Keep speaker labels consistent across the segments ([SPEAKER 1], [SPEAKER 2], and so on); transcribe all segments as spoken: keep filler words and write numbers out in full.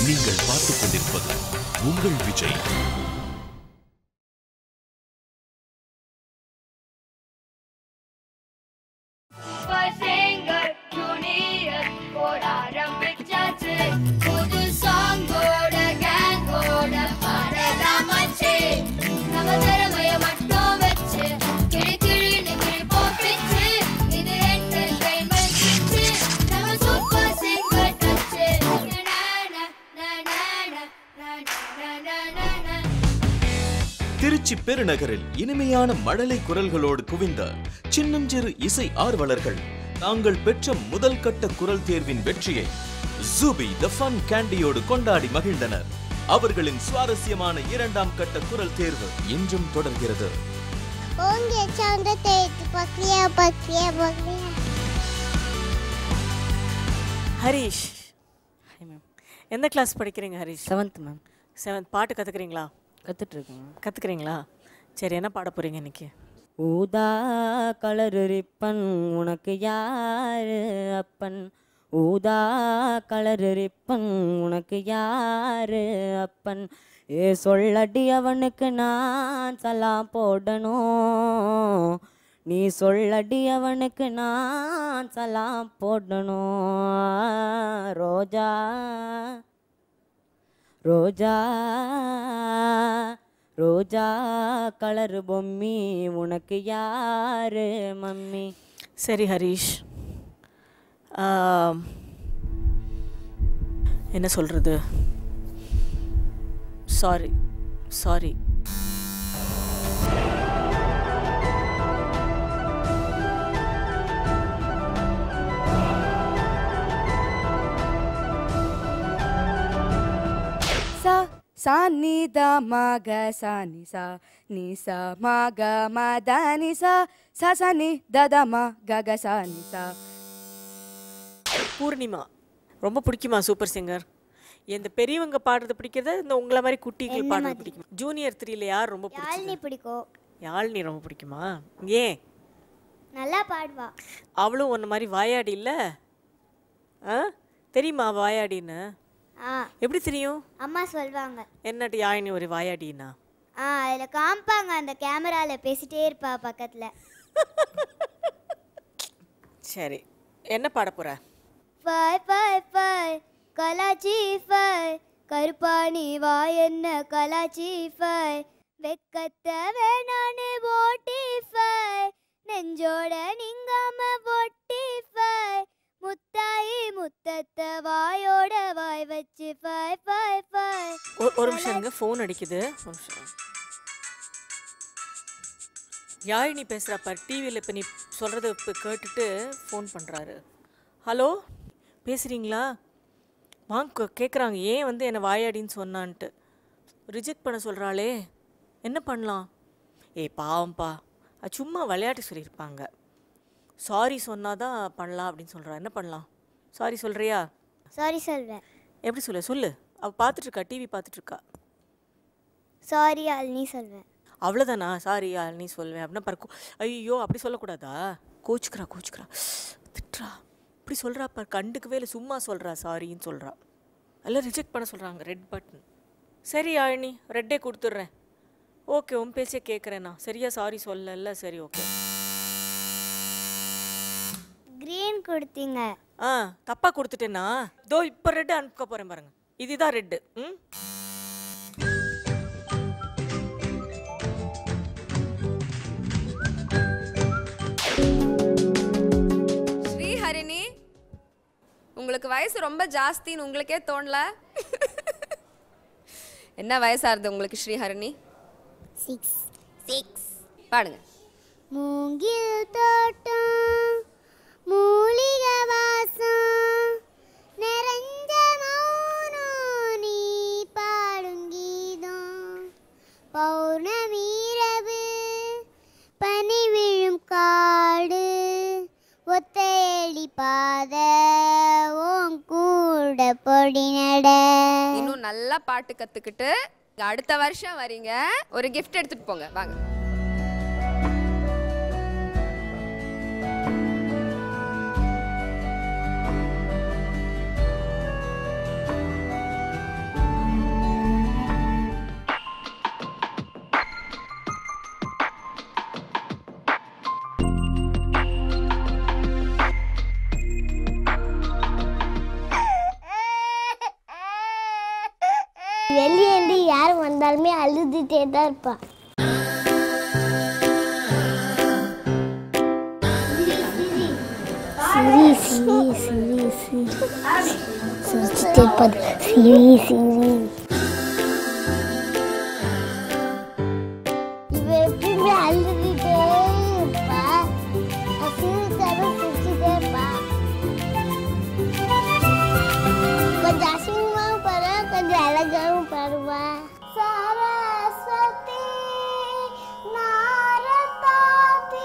[SPEAKER 1] நீங்கள் பார்த்துக் கொண்டிருப்பது உங்கள் விஜய். திருச்சி பெருநகரில் இனிமையான மழலை குரல்களோடு குவிந்த சின்னஞ்சிறு இசை ஆர்வலர்கள் தாங்கள் பெற்ற முதல் கட்ட குரல் தேர்வின் வெற்றியை ஜூபி தி ஃபன் கேண்டியோடு கொண்டாடி மகிழ்ந்தனர். அவர்களின் சுவாரஸ்யமான இரண்டாம் கட்ட குரல் தேர்வு இன்றும் தொடர்கிறது.
[SPEAKER 2] ஹரிஷ், எந்த கிளாஸ் படிக்கிறீங்க ஹரிஷ்?
[SPEAKER 3] Seventh ma'am.
[SPEAKER 2] செவன்த். பாட்டு கற்றுக்குறீங்களா?
[SPEAKER 3] கற்றுட்ருக்கேன்.
[SPEAKER 2] கற்றுக்குறீங்களா? சரி, என்ன பாட போகிறீங்க இன்னைக்கு?
[SPEAKER 3] ஊதா கலரு ரிப்பன் உனக்கு யாரு அப்பன், ஊதா கலரு ரிப்பன் உனக்கு யாரு அப்பன், ஏ சொல்லடி அவனுக்கு நான் சலாம் போடணும், நீ சொல்லடி அவனுக்கு நான் சலாம் போடணும். ரோஜா ரோஜா ரோஜா கலர் பொம்மி உனக்கு யாரு மம்மி.
[SPEAKER 2] சரி ஹரிஷ், என்ன சொல்கிறது? சாரி சாரி
[SPEAKER 4] சா சா நீ த மக சா நீ சா நீ சா மக ம த நீ சா சா சா நீ த த ம க க சா நீ சா.
[SPEAKER 2] பூர்ணிமா ரொம்ப பிடிக்குமா சூப்பர் சிங்கர்? இந்த பெரியவங்க பாடுறது பிடிக்கிறதா இந்த உங்களை மாதிரி குட்டிகள் பாடுறது பிடிக்குமா? ஜூனியர் த்ரீல யார் ரொம்ப பிடிக்கும்?
[SPEAKER 5] பிடிக்கும்.
[SPEAKER 2] யாழ்னி ரொம்ப பிடிக்குமா? ஏன்?
[SPEAKER 5] நல்லா பாடுவா.
[SPEAKER 2] அவளும் ஒன்று மாதிரி வாயாடி இல்லை? ஆ தெரியுமா வாயாடின்னு?
[SPEAKER 5] ஆ.
[SPEAKER 2] எப்படி தெரியும்?
[SPEAKER 5] அம்மா சொல்வாங்க.
[SPEAKER 2] என்னட்டு யாழினி ஒரு வாயாடினா?
[SPEAKER 5] ஆ, அதில் காமிப்பாங்க, அந்த கேமராவில் பேசிட்டே இருப்பா பக்கத்தில்.
[SPEAKER 2] சரி, என்ன பாட போற?
[SPEAKER 5] ஃபை ஃபை ஃபை கலாச்சி ஃபை கருப்பாணி வா என்ன கலாச்சி ஃபை வெக்கத்த வேணானு ஓட்டி ஃபை நெஞ்சோட நீங்காம ஒட்டி ஃபை முத்தாயி முத்தத்த வாயோட வாய் வச்சு ஃபை ஃபை ஃபை.
[SPEAKER 2] ஒரு நிமிஷம், ஃபோன் அடிக்குது. யாழினி பேசுகிறப்ப டிவியில் இப்போ நீ சொல்கிறத இப்போ கேட்டுட்டு ஃபோன் பண்ணுறாரு. ஹலோ, பேசுகிறீங்களா? வாங்க கேட்குறாங்க, ஏன் வந்து என்னை வாயாடின்னு சொன்னான்ட்டு. ரிஜெக்ட் பண்ண சொல்கிறாளே, என்ன பண்ணலாம்? ஏய் பாவம்பா, அது சும்மா விளையாட்டு சொல்லியிருப்பாங்க. சாரி சொன்னால் தான் பண்ணலாம் அப்படின்னு சொல்கிறா. என்ன பண்ணலாம்? சாரி சொல்கிறியா?
[SPEAKER 5] சாரி சொல்வேன்.
[SPEAKER 2] எப்படி சொல்ல சொல்லு. அவள் பார்த்துட்ருக்கா, டிவி பார்த்துட்ருக்கா.
[SPEAKER 5] சாரி ஆல்னி சொல்வேன்.
[SPEAKER 2] அவ்வளோதானா? சாரி ஆல்னி சொல்வேன் அப்படின்னா பறக்கும். ஐயோ அப்படி சொல்லக்கூடாதா? கோச்சுக்கிறா கோச்சுக்கிறா திட்டுறா. இப்படி சொல்கிறா பார், கண்டுக்கவே இல்லை, சும்மா சொல்கிறா சாரின்னு சொல்கிறா. எல்லாம் ரிஜெக்ட் பண்ண சொல்கிறாங்க. Red button. சரி ஆழினி, ரெட்டே கொடுத்துட்றேன். ஓகே, உன் பேச்சே கேட்குறேண்ணா. சரியா சாரி சொல்லல? சரி ஓகே.
[SPEAKER 5] கிரீன் கொடுத்தீங்க.
[SPEAKER 2] ஆ, தப்பாக கொடுத்துட்டேன்னா தோ இப்போ ரெட்டு அனுப்ப போகிறேன் பாருங்க. இதுதான் ரெட்டு. ம்
[SPEAKER 4] ஸ்ரீஹரிணி, உங்களுக்கு வயசு ரொம்ப ஜாஸ்தின்னு உங்களுக்கே தோணல? என்ன வயசாகுது உங்களுக்கு ஸ்ரீஹரிணி?
[SPEAKER 5] சிக்ஸ். சிக்ஸ்.
[SPEAKER 4] பாடுங்க.
[SPEAKER 5] மூங்கில் தோட்டம் மூலிகை வாசம் நிறைஞ்ச மௌனம் நீ பாடும் கீதம் பௌர்ணமி இரவு பனி விழும் காடு ஒத்தையடி பாத ஓம் கூட பொடி நட.
[SPEAKER 4] இன்னும் நல்லா பாட்டு கத்துக்கிட்டு அடுத்த வருஷம் வரீங்க, ஒரு கிஃப்ட் எடுத்துட்டு போங்க. வாங்க.
[SPEAKER 5] வெளியே இருந்து யார் வந்தாலுமே அழுதுட்டே தான் இருப்பா. சிரி சிரி சிரி சிரி சிரிச்சிட்டே இருப்பாது. சிரி சிரி இவ எப்பயுமே அழுதுட்டே இருப்பா. சிரிச்சாலும் சிரிச்சிட்டே இருப்பா. கொஞ்சம் அசிங்கமாகவும் பாரு, கொஞ்சம் அழகாகவும் பாருவா. சரஸ்வதி நாரதாதி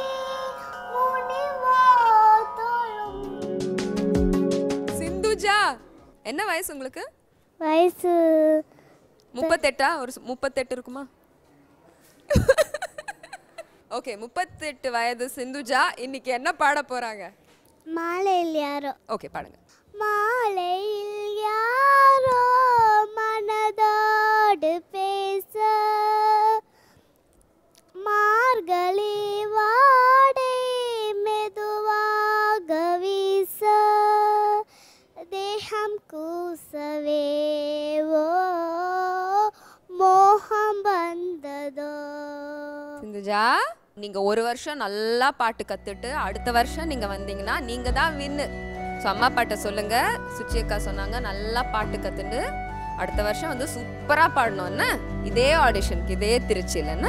[SPEAKER 5] முனிவோதோளும்.
[SPEAKER 4] சிந்துஜா, என்ன வயசு உங்களுக்கு?
[SPEAKER 5] வயசு
[SPEAKER 4] முப்பத்தெட்டா? ஒரு முப்பத்தெட்டு இருக்குமா? ஓகே, முப்பத்தெட்டு வயது சிந்துஜா இன்னைக்கு என்ன பாட போறாங்க?
[SPEAKER 5] மாலையில் யாரோ.
[SPEAKER 4] ஓகே, பாடுங்க.
[SPEAKER 5] மாலையில் யாரோ மனதோடு பேச, மார்கழி வாடை மெதுவாக வீச, தேகம் கூசவே ஓ மோகம் வந்ததோ.
[SPEAKER 4] சிந்துஜா, நீங்க ஒரு வருஷம் நல்லா பாட்டு கத்துட்டு அடுத்த வருஷம் நீங்க வந்தீங்கன்னா நீங்க தான் வின்னு. ஸோ அம்மா பாட்டை சொல்லுங்க. சுச்சி அக்கா சொன்னாங்க நல்லா பாட்டு கத்துட்டு அடுத்த வருஷம் வந்து சூப்பரா பாடணும் என்ன, இதே ஆடிஷனுக்கு இதே திருச்சியில் என்ன.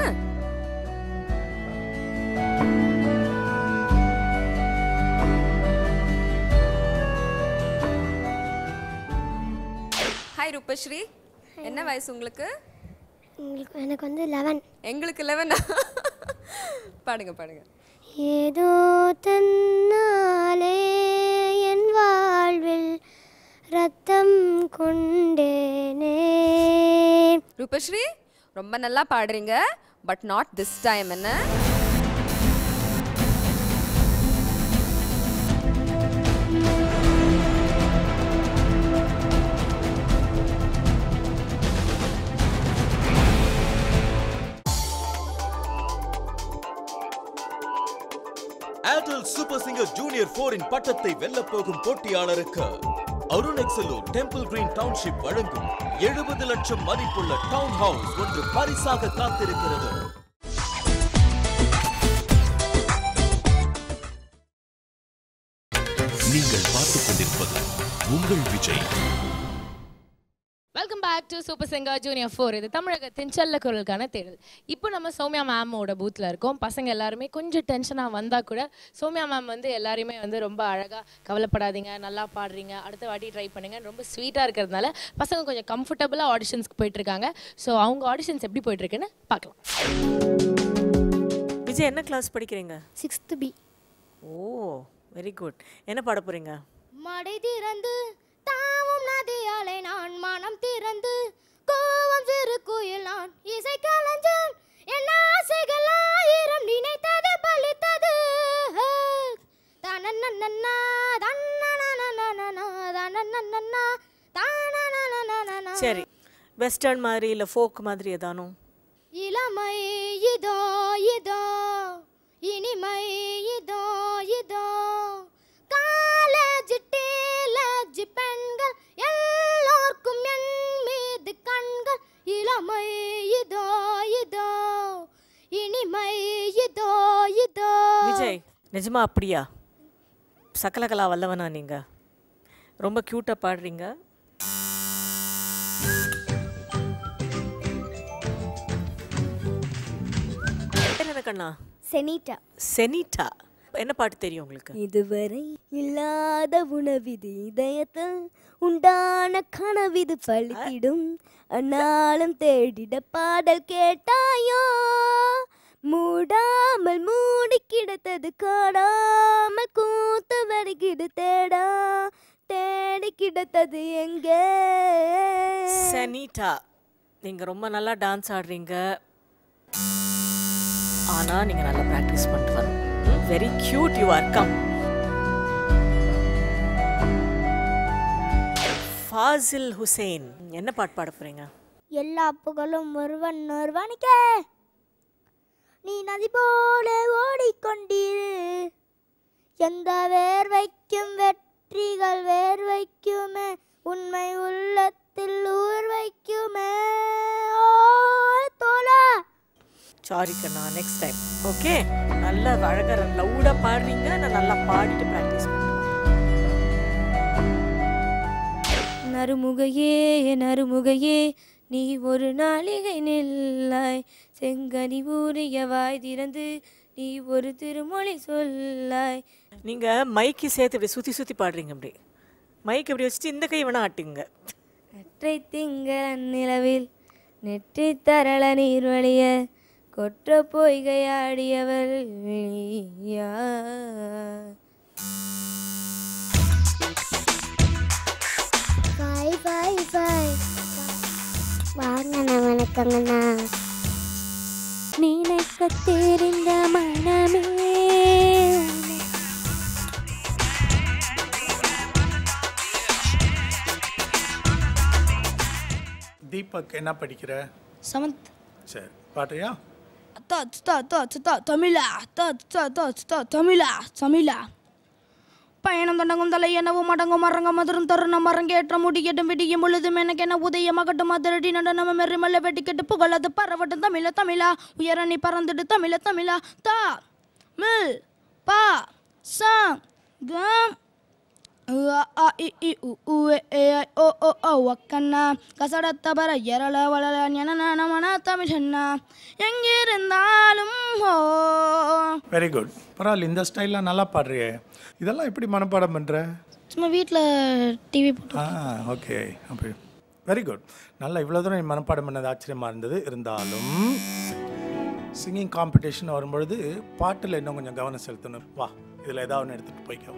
[SPEAKER 4] ஹாய் ரூபஸ்ரீ, என்ன வயசு உங்களுக்கு?
[SPEAKER 5] உங்களுக்கு எனக்கு வந்து லெவன்.
[SPEAKER 4] எங்களுக்கு லெவனா? பாடுங்க பாடுங்க.
[SPEAKER 5] ஏதோ தன்னாலே என் வாழ்வில் ரத்தம் கொண்டேனே.
[SPEAKER 4] ரூபஸ்ரீ ரொம்ப நல்லா பாடுறீங்க, பட் நாட் திஸ் டைம் என்ன.
[SPEAKER 1] Airtel super singer junior four இன் பட்டத்தை வெல்ல போகும் போட்டியாளருக்கு அருணெக்ஸலோ டெம்பிள் கிரீன் டவுன்ஷிப் வழங்கும் எழுபது லட்சம் மதிப்புள்ள டவுன் ஹவுஸ் ஒன்று பரிசாக காத்திருக்கிறது. நீங்கள் பார்த்துக் கொண்டிருப்பது உங்கள் Vijay.
[SPEAKER 6] Welcome back to super singer junior four. இது தமிழகத்தின் செல்ல குரலுக்கான தேடல். இப்போ நம்ம சௌமியா மேமோட பூத்தில் இருக்கோம். பசங்க எல்லாருமே கொஞ்சம் டென்ஷனாக வந்தால் கூட சௌமியா மேம் வந்து எல்லாருமே வந்து ரொம்ப அழகாக கவலைப்படாதீங்க, நல்லா பாடுறீங்க, அடுத்த வாட்டி ட்ரை பண்ணுங்க, ரொம்ப ஸ்வீட்டாக இருக்கிறதுனால பசங்க கொஞ்சம் கம்ஃபர்டபுளாக ஆடிஷன்ஸ்க்கு போயிட்டுருக்காங்க. ஸோ அவங்க ஆடிஷன்ஸ் எப்படி போயிட்டுருக்குன்னு பார்க்கலாம்.
[SPEAKER 2] விஜய் என்ன கிளாஸ் படிக்கிறீங்க?
[SPEAKER 5] Sixth B.
[SPEAKER 2] Oh very good. என்ன பாட போகிறீங்க?
[SPEAKER 5] மடை திறந்து தாவும் நதியாலே நான் மனம் திறந்து கோவம் சிறு குயில் நான் இசை கலைஞன் என் ஆசைகள் ஆயிரம் நினைத்தது பலித்தது. தனனனனா தனனனனா தனனனனா தனனனனா.
[SPEAKER 2] சரி, வெஸ்டர்ன் மாதிரி இல்லை ஃபோக் மாதிரி ஏதானும்?
[SPEAKER 5] இளமை இதோ இதோ இனிமை இதோ இதோ காலேஜ் டீலேஜ் பெண்கள் எல்லோர்க்கும் என் மீது கண்கள். இளமை இதோ இதோ இனிமை இதோ இதோ.
[SPEAKER 2] விஜய் நிஜமா அப்படியா? சகலகலா வல்லவனா நீங்க? ரொம்ப க்யூட்டாக பாடுறீங்க. என்ன கண்ணா?
[SPEAKER 5] செனிட்டா.
[SPEAKER 2] செனிட்டா. என்ன பாட்டு தெரியும் உங்களுக்கு?
[SPEAKER 3] இதுவரை இல்லாத உணவிது இதயத்தில் உண்டான கனவிது பழித்திடும் அந்நாளும் தேடிட பாடல் கேட்டாயோ மூடாமல் மூடி கிடத்தது காடாமல் கூத்து வருகிறது தேடா தேடி கிடத்தது எங்கே.
[SPEAKER 2] செனிட்டா, நீங்க ரொம்ப நல்லா டான்ஸ் ஆடுறீங்க, ஆனா நீங்க நல்லா பிராக்டிஸ் பண்ணிட்டு வரணும். Very cute you are. Come. Fazil Hussain என்ன பாட்டு பாட போறீங்க?
[SPEAKER 5] எல்லா புகழும் ஒருவன் ஒருவனுக்க நீ நதி போல ஓடிக்கொண்டீரு. எந்த வேர்வைக்கும் வெற்றிகள் வேர்வைக்குமே உண்மை உள்ளத்தில் ஊர் வைக்குமே.
[SPEAKER 2] சாரி கண்ணா, நெக்ஸ்ட் டைம் ஓகே. நல்லா அழகாக லவுடாக பாடுறீங்க, நான் நல்லா பாடிட்டு ப்ராக்டிஸ் பண்ணுறேன்.
[SPEAKER 3] நறுமுகையே நறுமுகையே நீ ஒரு நாளிகை நெல்லாய், செங்கனி ஊறிய வாய் திறந்து நீ ஒரு திருமொழி சொல்லாய்.
[SPEAKER 2] நீங்கள் மைக்கு சேர்த்து இப்படி சுற்றி சுற்றி பாடுறீங்க. அப்படி மைக் இப்படி வச்சுட்டு இந்த கை வேணா ஆட்டுங்க.
[SPEAKER 3] நெற்றை திங்கள் நிலவில் நெற்றி தரள நீர் வழிய கொற்ற பொய்கையாடியவள் வெளியா.
[SPEAKER 5] பாய் பாய் பாய். வாங்கண்ணா, வணக்கங்கண்ணா.
[SPEAKER 3] நினைக்க தெரிந்த மனமே
[SPEAKER 7] தீபக் என்ன படிக்கிற?
[SPEAKER 8] செவன்த்.
[SPEAKER 7] சரி, பாடுறியா?
[SPEAKER 8] அத்தா அத்தா அத்தா அத்தா தமிழா அத்தா அத்தா அத்தா அத்தா தமிழா தமிழா. பயணம் தண்டங்கும் தலை என்னவும் மடங்கும் மரங்க மதுரும் தருணம் மரங்கேற்ற முடிக்கட்டும் விடியும் பொழுதும் எனக்கு என்ன உதயமாகட்டும் மதுரடி நடனம மெரிமல்ல வெட்டிக்கெட்டு புகழது பரவட்டும் தமிழ தமிழா. உயரணி பறந்துடு தமிழ தமிழா. தா மில் பா சங் கம் a i i u u e e i o o o wakkanna kasadatta bara yarala walala nyanana mana tamilhanna எங்கிருந்தாலும் ஹோ.
[SPEAKER 7] Very good. பரவாயில்ல, இந்த ஸ்டைல்லாம் நல்லா பாடுறியே. இதெல்லாம் எப்படி மனப்பாடம் பண்ணுற?
[SPEAKER 8] சும்மா வீட்டில் டிவி போட்டு.
[SPEAKER 7] ஆ ஓகே, அப்படி வெரி குட். நல்லா இவ்வளோ தூரம் நீ மனப்பாடம் பண்ணது ஆச்சரியமாக இருந்தது. இருந்தாலும் சிங்கிங் காம்படிஷன் வரும்பொழுது பாட்டில் இன்னும் கொஞ்சம் கவனம் செலுத்தணும். வா, இதில் ஏதாவது ஒன்று எடுத்துகிட்டு போய்க்கோ.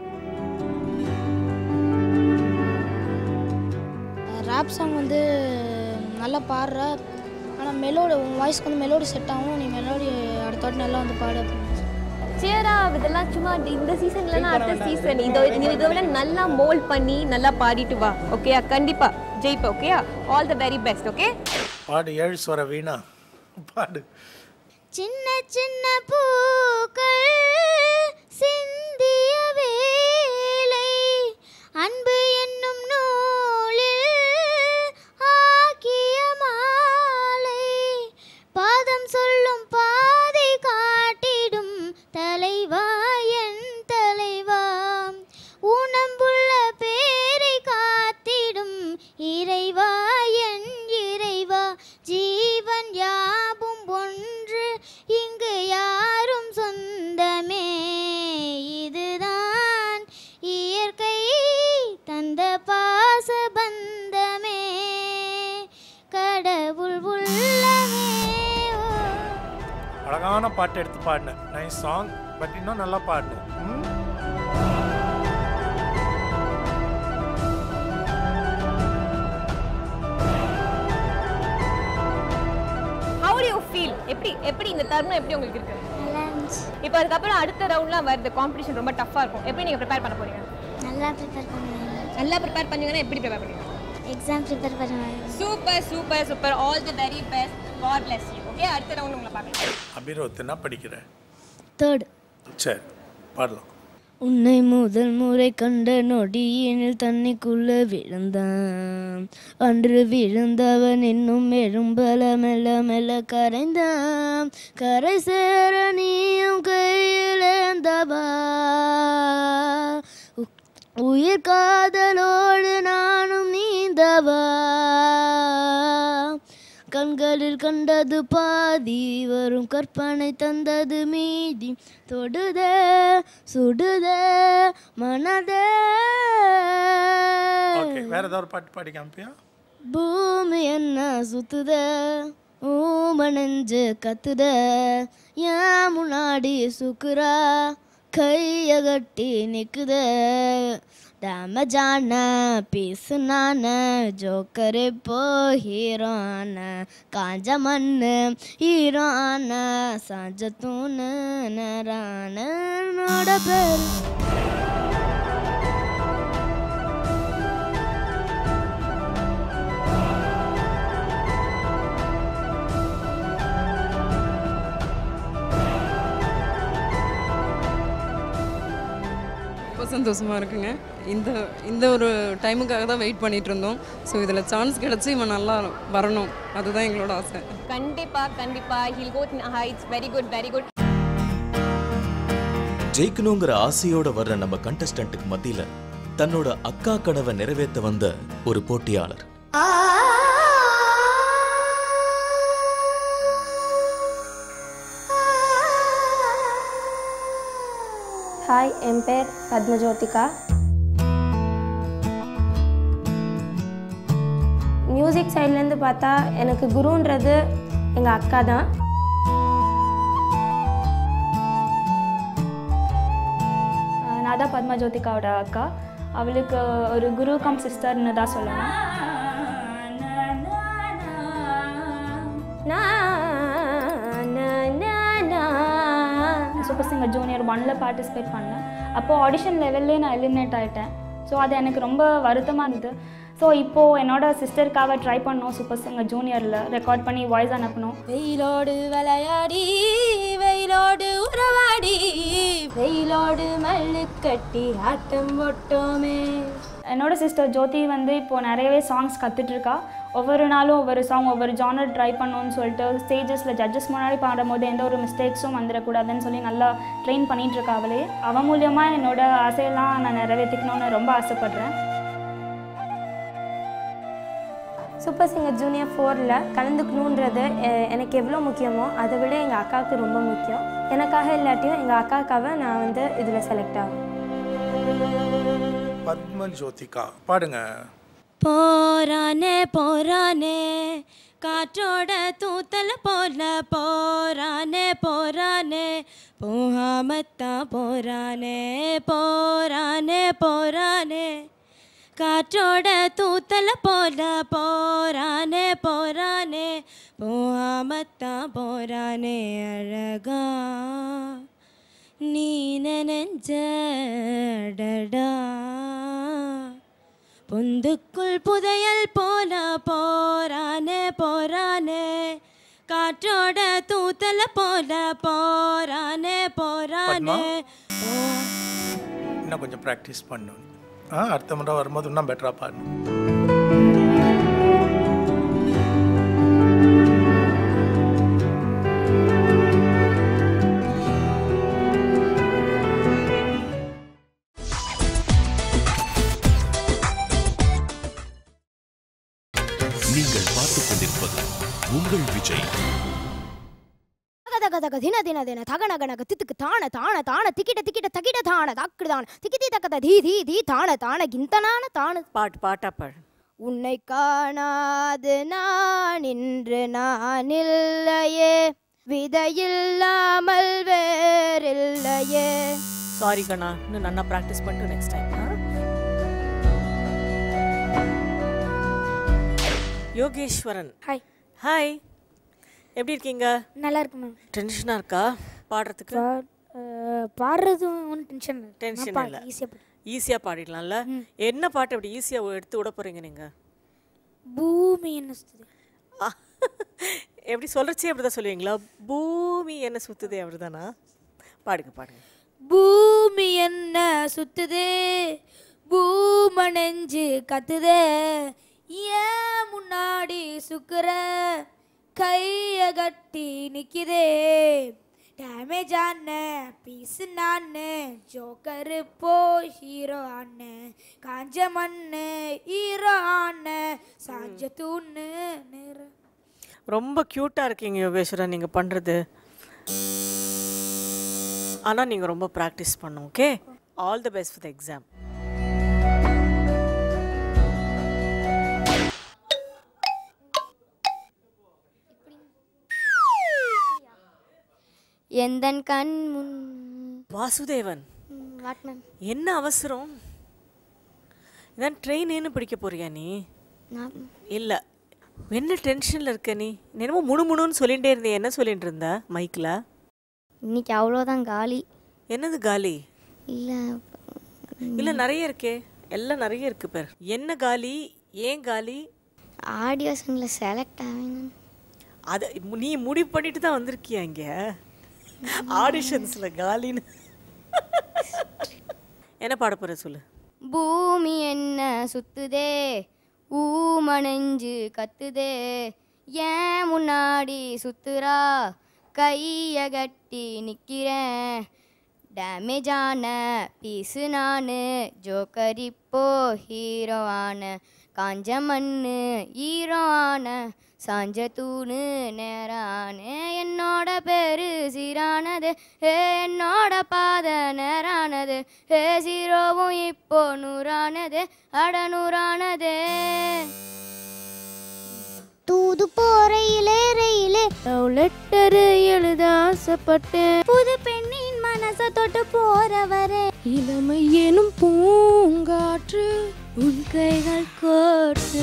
[SPEAKER 8] ரேப் சாங் வந்து நல்லா பாடுற, ஆனால் மெலோடி உன் வாய்ஸ்க்கு வந்து மெலோடி செட் ஆகும். நீ மெலோடி அடுத்த வாட்டி நல்லா வந்து பாடு.
[SPEAKER 9] சியரா இதெல்லாம் சும்மா இந்த சீசன்லனா அடுத்த சீசன் இதோ இதை விட நல்லா மோல்ட் பண்ணி நல்லா பாடிட்டு வா. ஓகேயா? கண்டிப்பா ஜெயிப்ப. ஓகேயா? All the very best. Okay,
[SPEAKER 7] பாடு. ஏழு ஸ்வர வீணா பாடு.
[SPEAKER 5] சின்ன சின்ன பூக்கள் சிந்திய வேலை அன்பு என்னும் நூலில் ஆக்கிய மாலை பாதம் சொல்லும் பாதை காட்டிடும் தலைவா என் தலைவா ஊனம்புள்ள பேரை காத்திடும் இறைவா என் இறைவா ஜீவன் யாவும் ஒன்று இங்கு யாரும் சொந்தமே இதுதான் இயற்கை தந்த பாச பந்தமே கடவுள் உள்ளமே.
[SPEAKER 7] அழகான பாட்டு எடுத்து பாடினேன். Nice song. பட் இன்னும் நல்லா பாடினேன்.
[SPEAKER 9] how do you feel? எப்படி எப்படி இந்த தருணம் எப்படி உங்களுக்கு இருக்கு?
[SPEAKER 5] நல்லா இருந்துச்சு.
[SPEAKER 9] இப்போ அதுக்கப்புறம் அடுத்த ரவுண்ட்லாம் வருது. காம்படிஷன் ரொம்ப டஃப்பாக இருக்கும். எப்படி நீங்கள் ப்ரிப்பேர் பண்ண போறீங்க?
[SPEAKER 5] நல்லா ப்ரிப்பேர் பண்ணுவேன்.
[SPEAKER 9] நல்லா ப்ரிப்பேர் பண்ணீங்கன்னா எப்படி ப்ரிப்பேர் பண்ணுவீங்க?
[SPEAKER 5] எக்ஸாம் ப்ரிப்பேர் பண்ணுவேன்.
[SPEAKER 9] Super super super. All the very best. God bless you. Okay, அடுத்த ரவுண்ட் உங்களை பார்க்கலாம்.
[SPEAKER 7] அபிரோத் என்ன படிக்கிற?
[SPEAKER 3] தேர்ட்.
[SPEAKER 7] சரி, பாடலாம்.
[SPEAKER 3] உன்னை முதல் முறை கண்ட நொடியினில் தண்ணிக்குள்ள விழுந்தான், அன்று விழுந்தவன் இன்னும் எழும்பல மெல்ல மெல்ல கரைந்தான், கரை சேர நீயும் கையிலேந்தவா, உயிர் காதலோடு நானும் நீந்தவா, கண்களில் கண்டது பாதி வரும் கற்பனை தந்தது மீதி, தொடுதே சுடுதே மனதே.
[SPEAKER 7] ஓகே, வேற ஏதாவது ஒரு பாட்டு பாடி காமிப்பியா?
[SPEAKER 3] பூமி என்ன சுத்துதே, ஊம நெஞ்சு கத்துதே, ஏன் முன்னாடி சுக்குரா கைய கட்டி நிக்குதே, டேமேஜான பீஸு நான், ஜோக்கரு போ ஹீரோன, காஞ்ச மண்ணு ஹீரோன, சாஞ்ச தூணு நரானோட பேர்.
[SPEAKER 4] இப்போ
[SPEAKER 10] சந்தோஷமாக இருக்குங்க. இந்த இந்த ஒரு டைமுக்காக தான் வெயிட் பண்ணிட்டு இருந்தோம். ஸோ இதில் சான்ஸ் கிடச்சி இவன் நல்லா வரணும், அதுதான் எங்களோட ஆசை.
[SPEAKER 9] கண்டிப்பாக கண்டிப்பாக ஹில் கோ ஹைட்ஸ். Very good very good.
[SPEAKER 1] ஜெயிக்கணுங்கிற ஆசையோட வர்ற நம்ம கண்டஸ்டன்ட்டுக்கு மத்தியில தன்னோட அக்கா கனவை நிறைவேற்ற வந்த ஒரு போட்டியாளர்.
[SPEAKER 11] ஹாய், என் பேர் பத்மஜோதிகா. மியூசிக் சைட்லேருந்து பார்த்தா எனக்கு குருன்றது எங்கள் அக்கா தான். நான் தான் பத்மஜோதிகாவோட அக்கா. அவளுக்கு ஒரு குரு கம் சிஸ்டர்னு தான் சொல்லணும். சூப்பர் சிங்கர் ஜூனியர் ஒன்னில் பார்ட்டிசிபேட் பண்ணேன். அப்போது ஆடிஷன் லெவல்லே நான் எலிமினேட் ஆகிட்டேன். ஸோ அது எனக்கு ரொம்ப வருத்தமாக இருந்தது. ஸோ இப்போது என்னோட சிஸ்டருக்காக ட்ரை பண்ணோம். சூப்பர் சிங்கர் ஜூனியரில் ரெக்கார்ட் பண்ணி வாய்ஸ் அனுப்பணும்.
[SPEAKER 3] வெயிலோடு விளையாடி வெயிலோடு உறவாடி வெயிலோடு மல்லு கட்டி ஆட்டம் போட்டோமே.
[SPEAKER 11] என்னோட சிஸ்டர் ஜோதி வந்து இப்போது நிறையவே சாங்ஸ் கற்றுட்ருக்கா. ஒவ்வொரு நாளும் ஒவ்வொரு சாங் ஒவ்வொரு ஜானர் ட்ரை பண்ணணும்னு சொல்லிட்டு ஸ்டேஜஸில் ஜட்ஜஸ் முன்னாடி பாடும்போது எந்த ஒரு மிஸ்டேக்ஸும் வந்துடக்கூடாதுன்னு சொல்லி நல்லா ட்ரெயின் பண்ணிகிட்ருக்கா. அவளே அவன் மூலியமாக என்னோடய ஆசையெல்லாம் நான் நிறைவேற்றிக்கணும்னு ரொம்ப ஆசைப்பட்றேன்.
[SPEAKER 12] சூப்பர் சிங்கர் ஜூனியர் ஃபோரில் கலந்துக்கணுன்றது எனக்கு எவ்வளோ முக்கியமோ அதை விட எங்கள் அக்காவுக்கு ரொம்ப முக்கியம். எனக்காக இல்லாட்டியும் எங்கள் அக்காவுக்காக நான் வந்து இதில் செலக்ட் ஆகும்.
[SPEAKER 7] பத்மஜோதிகா பாடுங்க.
[SPEAKER 3] போரானே போரானே காற்றோட தூத்தல போல போரானே போரானே போகாமத்தான் போரானே போரானே போரானே காற்றோட தூத்தல போல போரானே போரானே போகாமத்தான் போரானே அழகா நீ நெஞ்சடடா பொந்துக்குள் புதையல் போல போரானே போரானே காற்றோட தூத்தல போல போரானே போரானே.
[SPEAKER 7] இன்னும் கொஞ்சம் ப்ராக்டிஸ் பண்ணணும். ஆ அடுத்த முறை வரும்போது இன்னும் பெட்டராக பாடணும்.
[SPEAKER 1] நீங்கள் பார்த்துக் கொண்டிருப்பது உங்கள் விஜய்.
[SPEAKER 5] தக தக தின தின தின தகன கனக தித்துக்கு தான தான தான திக்கிட்ட திக்கிட்ட தகிட தான தாக்குதான திக்கித்தி தக்கத தீ தீ தீ தான தான கிந்தனான தான.
[SPEAKER 2] பாட்டு பாட்டா பாடு.
[SPEAKER 5] உன்னை காணாது நான் இன்று நான் இல்லையே விதையில்லாமல் வேறில்லையே.
[SPEAKER 2] சாரி கண்ணா, இன்னும் நல்லா ப்ராக்டிஸ் பண்ணிட்டு next time. Yogeswaran.
[SPEAKER 8] Hi.
[SPEAKER 2] Hi, எப்படி இருக்கீங்க?
[SPEAKER 8] நல்லா இருக்கு மேம்.
[SPEAKER 2] டென்ஷனாக இருக்கா பாடுறதுக்கு?
[SPEAKER 8] பாடுறது ஒன்றும் டென்ஷன்
[SPEAKER 2] டென்ஷன் இல்லை,
[SPEAKER 8] ஈஸியாக
[SPEAKER 2] ஈஸியாக பாடிடலாம்ல. என்ன பாட்டு அப்படி ஈஸியாக எடுத்து விட போகிறீங்க நீங்கள்?
[SPEAKER 8] பூமி என்ன சுத்துது.
[SPEAKER 2] எப்படி சொல்கிறச்சே அப்படி தான் சொல்லுவீங்களா? பூமி என்ன சுற்றுதே அப்படி தானா? பாடுங்க பாடுங்க.
[SPEAKER 8] பூமி என்ன சுத்துதே பூம நெஞ்சு கத்துதே ஏன் முன்னாடி சுக்குற கைய கட்டி நிக்குதே டேமேஜ் ஆன பீஸ் நானு ஜோக்கர் போ ஹீரோ ஆன காஞ்ச மண்ணு ஹீரோ ஆன சாஞ்ச தூண்ணு நேர.
[SPEAKER 2] ரொம்ப க்யூட்டாக இருக்கீங்க யோகேஸ்வரன் நீங்கள் பண்ணுறது. ஆனால் நீங்கள் ரொம்ப ப்ராக்டிஸ் பண்ணும். Okay, all the best for the exam.
[SPEAKER 5] எந்தன் கண் முன்.
[SPEAKER 2] வாசுதேவன், என்ன அவசரம்? இதான் ட்ரெயின் ஏன்னு பிடிக்க போறியா நீ? இல்லை, என்ன டென்ஷனில் இருக்க நீ? என்னமோ முணு முணுன்னு சொல்லிகிட்டே இருந்தேன். என்ன சொல்லிட்டு இருந்த மைக்கில்?
[SPEAKER 5] இன்னைக்கு அவ்வளோதான் காலி.
[SPEAKER 2] என்னது காலி?
[SPEAKER 5] இல்லை
[SPEAKER 2] இல்லை, நிறைய இருக்கே, எல்லாம் நிறைய இருக்கு பேர். என்ன காலி? ஏன் காலி?
[SPEAKER 5] ஆடியோஷனில் செலக்ட் ஆவேன்.
[SPEAKER 2] அதை நீ முடிவு பண்ணிட்டு தான் வந்திருக்கியா இங்கே? ஆடிஷன்ஸில் காலின்னு என்ன பாட போகிற சொல்லு.
[SPEAKER 5] பூமி என்ன சுத்துதே, ஊமணைஞ்சு கத்துதே, ஏன் முன்னாடி சுத்துறா, கைய கட்டி நிற்கிறேன், டேமேஜான பீஸு நான், ஜோக்கர் இப்போ ஹீரோவான, காஞ்ச மண்ணு ஹீரோவான, சாஞ்ச தூணு நேரான, என்னோட பேரு சீரானது, ஹே என்னோட பாதை நேரானது, ஹே சீரோவும் இப்போ நூறானது, அட நூறானது. தூது போறையிலே ரயிலே லவ் லெட்டரு எழுத ஆசைப்பட்டேன், புது பெண்ணின் மனசை தொட்டு போறவரே, இளமை எனும் பூங்காற்று உன் கைகள் கோர்த்து.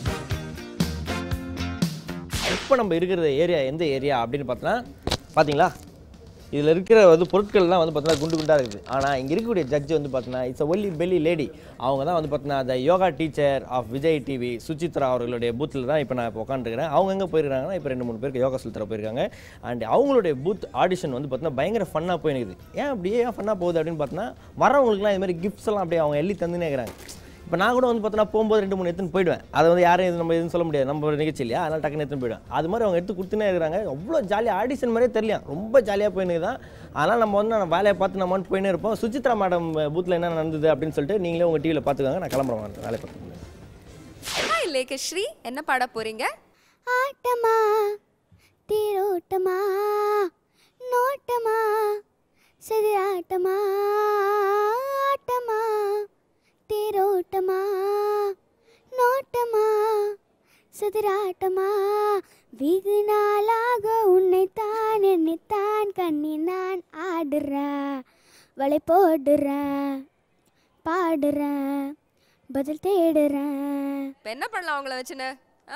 [SPEAKER 13] இப்போ நம்ம இருக்கிற ஏரியா எந்த ஏரியா அப்படின்னு பார்த்தோன்னா, பார்த்தீங்களா இதில் இருக்கிற வந்து பொருட்கள்லாம் வந்து பார்த்தீங்கன்னா குண்டு குண்டாக இருக்குது. ஆனால் இங்கே இருக்கக்கூடிய ஜட்ஜ் வந்து பார்த்தீங்கன்னா இட்ஸ் ஒல்லி பெல்லி லேடி. அவங்க தான் வந்து பார்த்தீங்கன்னா the yoga teacher of Vijay TV Suchitra அவர்களுடைய பூத்தில் தான் இப்போ நான் இப்போ உட்காந்துருக்கிறேன். அவங்க எங்கே போயிருக்காங்கன்னா இப்போ ரெண்டு மூணு பேருக்கு யோகா சொல்லி தர போயிருக்காங்க. அண்ட் அவங்களுடைய பூத் ஆடிஷன் வந்து பார்த்தீங்கன்னா பயங்கர ஃபன்னாக போயிருக்குது. ஏன் அப்படியே ஏன் ஃபன்னாக போகுது அப்படின்னு பார்த்தீங்கன்னா, வரவங்களுக்குலாம் இதுமாதிரி கிஃப்ட்ஸ் எல்லாம் அப்படியே அவங்க எள்ளி தந்துனே இருக்கிறாங்க. இப்போ நான் கூட வந்து பார்த்தீங்கன்னா போகும்போது ரெண்டு மூணு எடுத்துன்னு போயிடுவேன். அதை வந்து யாரும் இது நம்ம எதுவும் சொல்ல முடியாது, நம்ம ஒரு நிகழ்ச்சி இல்லையா, அதனால் டக்குன்னு எடுத்துன்னு போயிடுவேன். அது மாதிரி அவங்க எடுத்து கொடுத்துனே இருக்கிறாங்க. அவ்வளோ ஜாலியாக ஆடிஷன் மாதிரியே தெரியல, ரொம்ப ஜாலியாக போயின்னு தான். அதனால் நம்ம வந்து நம்ம வேலையை பார்த்து நம்ம வந்து போயினே இருப்போம். சுசித்ரா மேடம் பூத்தில் என்ன நடந்தது அப்படின்னு சொல்லிட்டு நீங்களே உங்கள் டிவியில் பார்த்துக்காங்க. நான் கிளம்புறேன் வேலையை பார்த்து.
[SPEAKER 4] ஹாய் லேகஸ்ரீ, என்ன பாட போறீங்க?
[SPEAKER 5] ஆட்டமா தீரோட்டமா நோட்டமா சதிராட்டமா, ஆட்டமா தேரோட்டமா நோட்டமா சதிராட்டமா, வெகு நாளாக உன்னைத்தான் என்னைத்தான் கண்ணி நான் ஆடுறேன், வளை போடுறேன், பாடுறேன், பதில் தேடுறேன்.
[SPEAKER 4] இப்போ என்ன பண்ணலாம் அவங்கள வச்சுன்னு?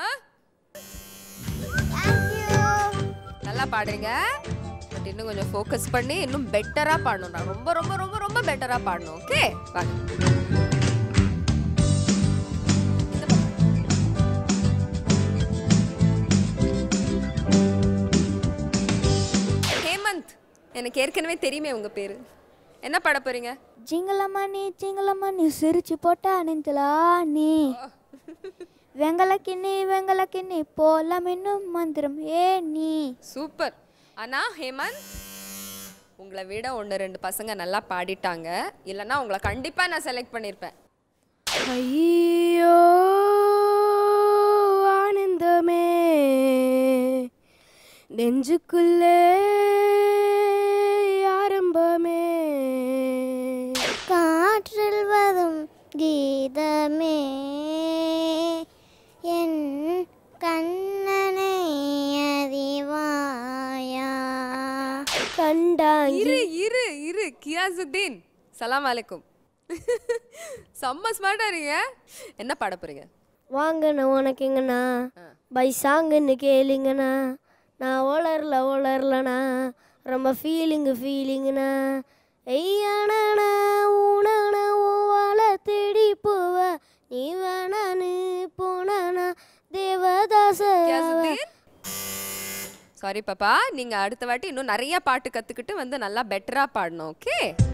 [SPEAKER 4] நல்லா பாடுறீங்க, பட் இன்னும் கொஞ்சம் ஃபோக்கஸ் பண்ணி இன்னும் பெட்டராக பாடணும். நான் ரொம்ப ரொம்ப ரொம்ப ரொம்ப பெட்டராக பாடணும். ஓகே பாடு. ஹேமந்த், எனக்கு ஏற்கனவே தெரியுமே உங்க பேரு. என்ன பாட போறீங்க?
[SPEAKER 5] ஜிங்கலம்மா நீ ஜிங்கலம்மா நீ சிரிச்சு போட்டா நெஞ்சலா நீ, வெங்கல கிண்ணி வெங்கல கிண்ணி போலாம் இன்னும் மந்திரம் ஏ நீ.
[SPEAKER 4] சூப்பர். ஆனா ஹேமந்த், உங்களை விட ஒன்று ரெண்டு பசங்க நல்லா பாடிட்டாங்க, இல்லைன்னா உங்களை கண்டிப்பா நான் செலக்ட் பண்ணியிருப்பேன்.
[SPEAKER 8] ஐயோ ஆனந்தமே நெஞ்சுக்குள்ளே ஆரம்பமே,
[SPEAKER 5] காற்றில் வரும் கீதமே என் கண்ணனை அறிவாயா.
[SPEAKER 8] கண்டாங்கி
[SPEAKER 4] இரு இரு இரு கியாசுத்தீன், சலாம் அலைக்கும். செம்ம ஸ்மார்ட்டா இருங்க. என்ன பாட போறீங்க?
[SPEAKER 8] வாங்கண்ணா உனக்குங்கண்ணா பை சாங்குன்னு கேளுங்கண்ணா, நான் ஒளரல ஒளரலண்ணா ரொம்ப ஃபீலிங்கு ஃபீலிங்குண்ணா, ஐயானா ஊனானா ஓவால தேடி போவ நீ வேணான்னு போனானா தேவதாச.
[SPEAKER 4] சாரி பாப்பா, நீங்க அடுத்த வாட்டி இன்னும் நிறைய பாட்டு கத்துக்கிட்டு வந்து நல்லா பெட்டரா பாடணும். ஓகே,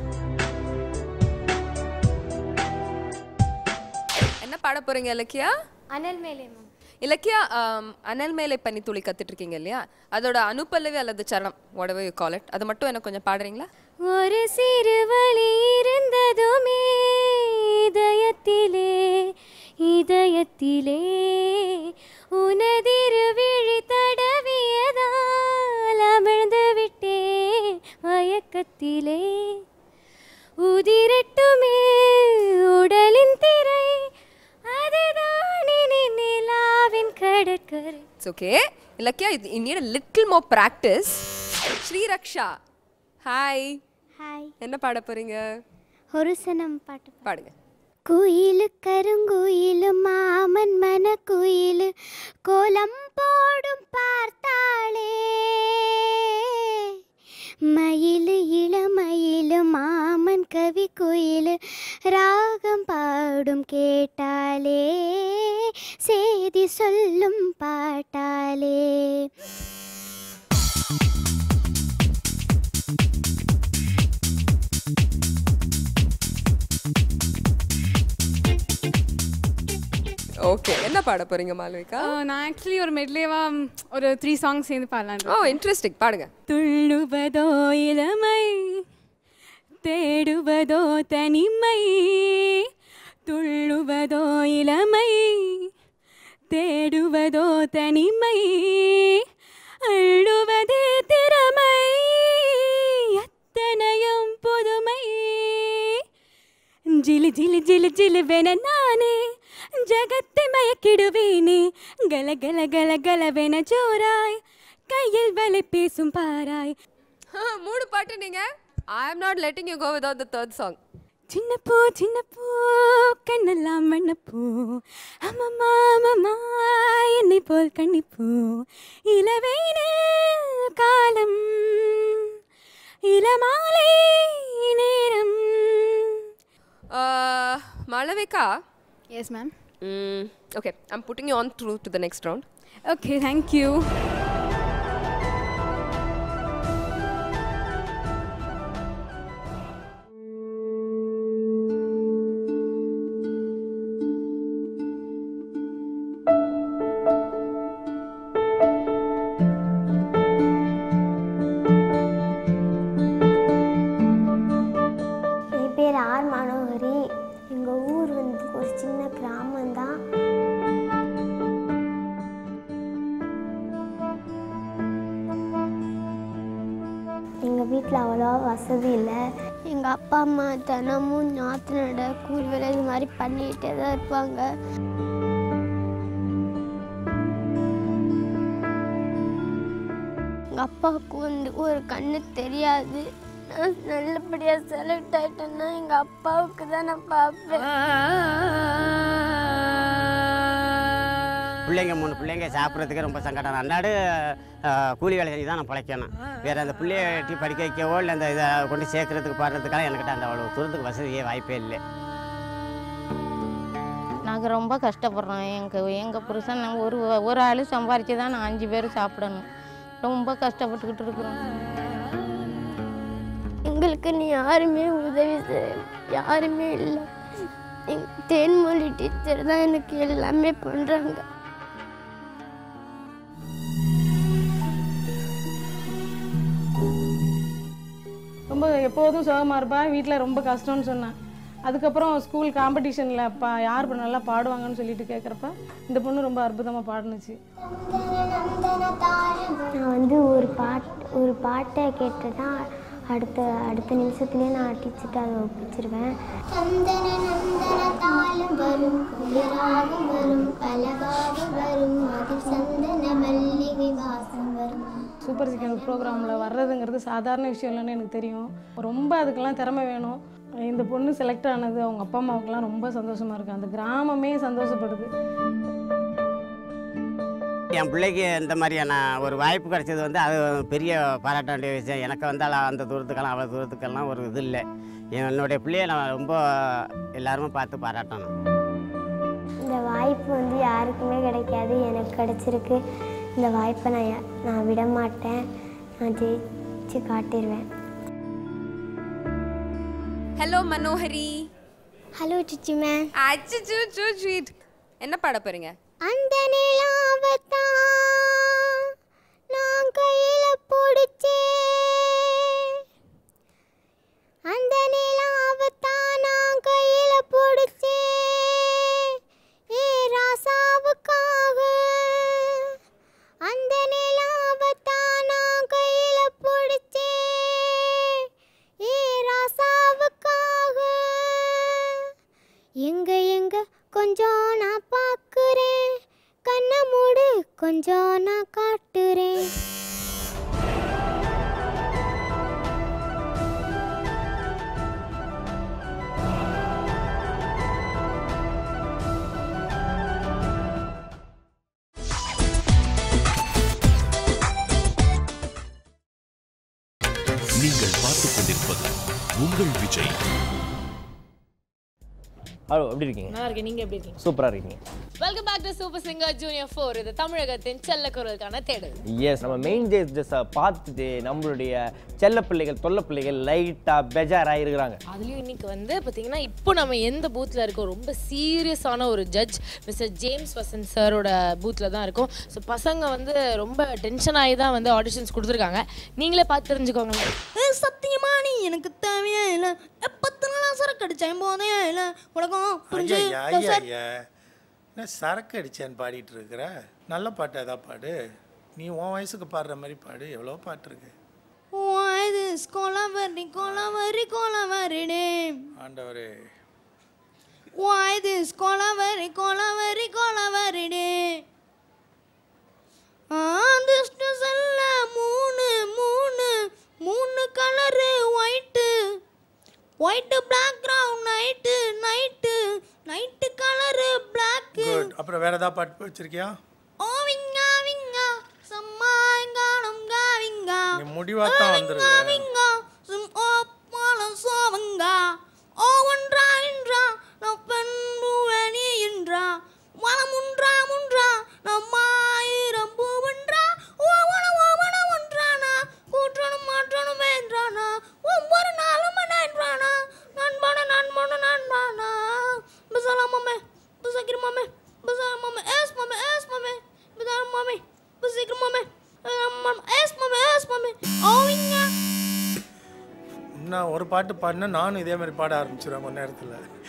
[SPEAKER 4] என்ன பாட போறீங்க இலக்கியா?
[SPEAKER 12] அனல் மேலே.
[SPEAKER 4] இலக்கியா, அனல் மேலே பனி துளி கத்துட்டு இருக்கீங்க இல்லையா, அதோட அனுப்பல்லவி அல்லது சரணம் whatever you call it, அது மட்டும் எனக்கு கொஞ்சம் பாடுறீங்களா?
[SPEAKER 5] ஒரு சிறு வழி இருந்ததுமே இதயத்திலே இதயத்திலே, உனதிரு விழி தடவியதால் அமிழ்ந்து விட்டே மயக்கத்திலே, உதிரட்டுமே உடலின் திரை அதுதான் இனி நிலாவின் கடற்கரை.
[SPEAKER 4] It's okay. Ilakkiya, you need a little more practice. Sriraksha, hi.
[SPEAKER 5] Hi.
[SPEAKER 4] என்ன பாட போறீங்க?
[SPEAKER 5] ஒரு சனம் பாட்டு
[SPEAKER 4] பாடுங்க.
[SPEAKER 5] குயிலு கருங்குயிலு மாமன் மன குயிலு கோலம் போடும் பார்த்தாளே, மயிலு இளமயிலு மாமன் கவி குயிலு ராகம் பாடும் கேட்டாலே, செய்தி சொல்லும் பாட்டாலே.
[SPEAKER 4] பாட போறீங்க மாளவிகா?
[SPEAKER 14] நான் ஆக்சுவலி ஒரு மெட்லேவா ஒரு த்ரீ சாங்ஸ் சேர்ந்து பாடலாம்.
[SPEAKER 4] ஓ இன்ட்ரெஸ்டிங், பாடுங்க.
[SPEAKER 3] துள்ளுவதோ இளமை, தேடுவதோ தனிமை, துள்ளுவதோ இளமை, தேடுவதோ தனிமை, அள்ளுவதே திறமை, எத்தனையும் புதுமை, ஜிலு ஜிலு ஜிலு ஜிலு வென நானே ஜகத்தை மயக்கிடுவேனே, கல கல கல கலவென ஜோராய் கையில் வலை பேசும் பாராய்.
[SPEAKER 4] மூணு பாட்டு நீங்க. I am not letting you go without the third song.
[SPEAKER 3] சின்ன பூ சின்ன பூ கண்ணெல்லாம் வண்ணப்பூ, அம்மம்மா அம்மம்மா என்னை போல் கண்ணிப்பூ, இளவேன காலம் இளமாலை நேரம்.
[SPEAKER 4] Malavika.
[SPEAKER 14] Yes ma'am.
[SPEAKER 4] Mm, okay, I'm putting you on through to the next round.
[SPEAKER 14] Okay, thank you.
[SPEAKER 12] என் பேர் ஆர் மனோகரி. எங்கள் ஊர் வந்து ஒரு சின்ன கிராமம்தான். எங்கள் வீட்டில் அவ்வளோவா வசதி இல்லை. எங்கள் அப்பா அம்மா தினமும் நாற்று நட கூலி வேலை இது மாதிரி பண்ணிகிட்டே தான் இருப்பாங்க. எங்கள் அப்பாவுக்கு வந்து ஒரு கண்ணு தெரியாது. நான் நல்லபடியாக செலக்ட் ஆகிட்டேன்னா எங்கள் அப்பாவுக்கு தான் நான் பார்ப்பேன்.
[SPEAKER 15] பிள்ளைங்க மூணு பிள்ளைங்க சாப்பிட்றதுக்கு ரொம்ப சங்கடம். அன்னாடு கூலி வேலை செஞ்சு தான் நான் பிழைக்கணும். வேறு அந்த பிள்ளைய வெட்டி படிக்க வைக்கவோ இல்லை அந்த இதை கொண்டு சேர்க்கறதுக்கு பாடுறதுக்காக என்கிட்ட அந்த அவ்வளோ தூரத்துக்கு வசதியே வாய்ப்பே இல்லை.
[SPEAKER 16] நாங்கள் ரொம்ப கஷ்டப்படுறோம். எங்கள் எங்கள் புருஷன் நாங்கள் ஒரு ஒரு ஆள் சம்பாரித்து தான் நான் அஞ்சு பேர் சாப்பிடணும். ரொம்ப கஷ்டப்பட்டுக்கிட்டு இருக்கிறோம்.
[SPEAKER 12] எங்களுக்கு நீ யாருமே உதவி செய்ய யாருமே இல்லை. எங் தேன்மொழி டீச்சர் தான் எனக்கு எல்லாமே பண்ணுறாங்க.
[SPEAKER 17] ரொம்ப எப்போதும் சோகமாக இருப்பேன். வீட்டில் ரொம்ப கஷ்டம்னு சொன்னேன். அதுக்கப்புறம் ஸ்கூல் காம்படிஷனில் பா யார் நல்லா பாடுவாங்கன்னு சொல்லிட்டு கேட்குறப்ப இந்த பொண்ணு ரொம்ப அற்புதமாக பாடுனுச்சு.
[SPEAKER 12] நான் வந்து ஒரு பாட் ஒரு பாட்டை கேட்டேன்னா அடுத்த அடுத்த நிமிஷத்துலேயே நான் டீச்சர்கிட்ட அதை ஒப்பிச்சிருவேன்.
[SPEAKER 17] சூப்பர் சிங்கர் ப்ரோக்ராமில் வர்றதுங்கிறது சாதாரண விஷயம் இல்லைன்னு எனக்கு தெரியும். ரொம்ப அதுக்கெல்லாம் திறமை வேணும். இந்த பொண்ணு செலக்ட் ஆனது அவங்க அப்பா அம்மாவுக்கெல்லாம் ரொம்ப சந்தோஷமாக இருக்குது. அந்த கிராமமே சந்தோஷப்படுது.
[SPEAKER 15] என் பிள்ளைக்கு இந்த மாதிரியான ஒரு வாய்ப்பு கிடைச்சது வந்து அது பெரிய பாராட்ட வேண்டிய விஷயம். எனக்கு வந்தால் அந்த தூரத்துக்கெல்லாம் அவ்வளோ தூரத்துக்கெல்லாம் ஒரு இது இல்லை. என்னுடைய பிள்ளையை நான் ரொம்ப எல்லாருமே பார்த்து பாராட்டணும்.
[SPEAKER 12] இந்த வாய்ப்பு வந்து யாருக்குமே கிடைக்காது. எனக்கு கிடைச்சிருக்கு. இந்த வாய்ப்பை நான் நான் விட மாட்டேன். நான் ஜெயிச்சு காட்டிடுவேன்.
[SPEAKER 4] Hello Manohari.
[SPEAKER 12] Hello Chichi ma'am.
[SPEAKER 4] அச்சோ சோ ஸ்வீட். என்ன பாட போறீங்க?
[SPEAKER 12] அந்த நிலாவத்தான் நான் கையில பிடிச்சேன், அந்த நிலாவத்தான் நான் கையில பிடிச்சேன், ஏ ராசாவுக்காக. அந்த நிலாவத்தான் நான் கையில பிடிச்சேன், ஏ ராசாவுக்காக. எங்க எங்க கொஞ்சம் நான் பார்க்குறேன், கண்ணை மூடு கொஞ்சம் நான் காட்டுறேன்.
[SPEAKER 1] நீங்கள் பார்த்துக் கொண்டிருப்பது உங்கள் விஜய்.
[SPEAKER 13] ஹலோ எப்படி இருக்கீங்க?
[SPEAKER 6] நல்லா இருக்கேன். நீங்க எப்படி இருக்கீங்க?
[SPEAKER 13] சூப்பரா இருக்கீங்க.
[SPEAKER 6] Welcome back to super singer junior four. இது தமிழகத்தின் செல்ல குரலுக்கான தேடல்.
[SPEAKER 13] எஸ், நம்ம மெயின் ஜேஸ் ஜெஸ்ஸை பார்த்துட்டு நம்மளுடைய செல்ல பிள்ளைகள் தொல்ல பிள்ளைகள் லைட்டாக பெஜாராக இருக்கிறாங்க.
[SPEAKER 6] அதுலேயும் இன்னைக்கு வந்து பார்த்தீங்கன்னா இப்போ நம்ம எந்த பூத்தில் இருக்கோம், ரொம்ப சீரியஸான ஒரு ஜட்ஜ் மிஸ்டர் ஜேம்ஸ் வசந்த் சாரோட பூத்தில் தான் இருக்கும். ஸோ பசங்க வந்து ரொம்ப டென்ஷன் ஆகி தான் வந்து ஆடிஷன்ஸ் கொடுத்துருக்காங்க. நீங்களே பார்த்து தெரிஞ்சுக்கோங்க.
[SPEAKER 8] சத்தியமா நீ எனக்கு தேவையே இல்லை, எப்பத்து நாளா சரக்கு அடிச்சேன் போதே இல்லை உலகம் புரிஞ்சு
[SPEAKER 7] என்ன சரக்கு அடிச்சேன்னு பாடிட்டு இருக்கிற? நல்ல பாட்டு ஏதாவது பாடு. நீ உன் வயசுக்கு பாடுற மாதிரி பாடு. எவ்வளோ பாட்டு இருக்கு.
[SPEAKER 8] கொலவரி கொலவரி கொலவரிடே
[SPEAKER 7] ஆண்டவரே.
[SPEAKER 8] Why this கொலவரி கொலவரி கொலவரிடே ஆந்திஷ்டு செல்ல மூணு மூணு மூணு colour white white background night night night colour black.
[SPEAKER 7] Good. அப்புறம் வேற ஏதாவது பாட்டு வச்சிருக்கியா?
[SPEAKER 8] ஓ விங்கா விங்கா சம்மாங்கானம் காவிங்கா
[SPEAKER 7] நீ முடிவாத்தான் வந்துருங்க.
[SPEAKER 8] விங்கா சும் ஓ போல சோவங்கா ஓ ஒன்றா இன்றா நம் பெண்ணுவனி இன்றா வளமுன்றா முன்றா நம்மாயிரம் பூவன்றா ஓவன ஓவன ஒன்றானா கூற்றணும் மாற்றணும் என்றானா ஒவ்வொரு நாளும் என்றானா நண்பன நண்பன நண்பானா பசலாமே பசகிரமாமே பசலாமே எஸ் மாமே எஸ் மாமே பசலாமே பசகிரமாமே எஸ் மாமே எஸ் மாமே ஓவிங்க.
[SPEAKER 7] நான் ஒரு பாட்டு பாடினா நானும் இதே மாதிரி பாட ஆரம்பிச்சிடுவேன் கொஞ்ச நேரத்தில்.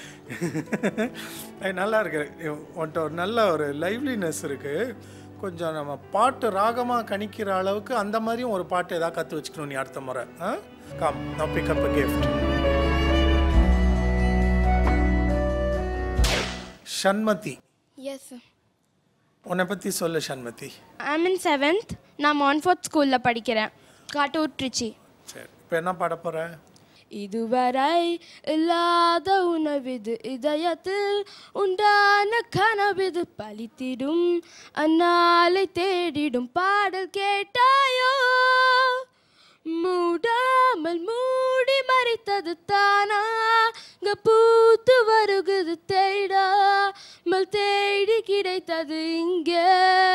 [SPEAKER 7] நல்லா இருக்கு. உன்ட்ட ஒரு நல்ல ஒரு லைவ்லினஸ் இருக்குது. கொஞ்சம் நம்ம பாட்டு ராகமாக கணிக்கிற அளவுக்கு அந்த மாதிரியும் ஒரு பாட்டு ஏதாவது கற்று வச்சுக்கணும் நீ அடுத்த முறை. ஆ கம் நான் pick up a gift. Shanmathi.
[SPEAKER 8] Yes.
[SPEAKER 7] உன்னை பற்றி சொல்லு ஷண்மதி.
[SPEAKER 18] I mean seventh. நான் மான்ஃபோர்ட் ஸ்கூலில் படிக்கிறேன், காட்டூர் ட்ரிச்சி.
[SPEAKER 7] சரி, இப்போ என்ன பாட போகிற?
[SPEAKER 18] இதுவரை இல்லாத உணவிது இதயத்தில் உண்டான கனவிது பலித்திடும் அந்நாளை தேடிடும் பாடல் கேட்டாயோ மூடாமல் மூடி மறைத்தது தானாக பூத்து வருகுது தேடாமல் தேடி கிடைத்தது இங்கே.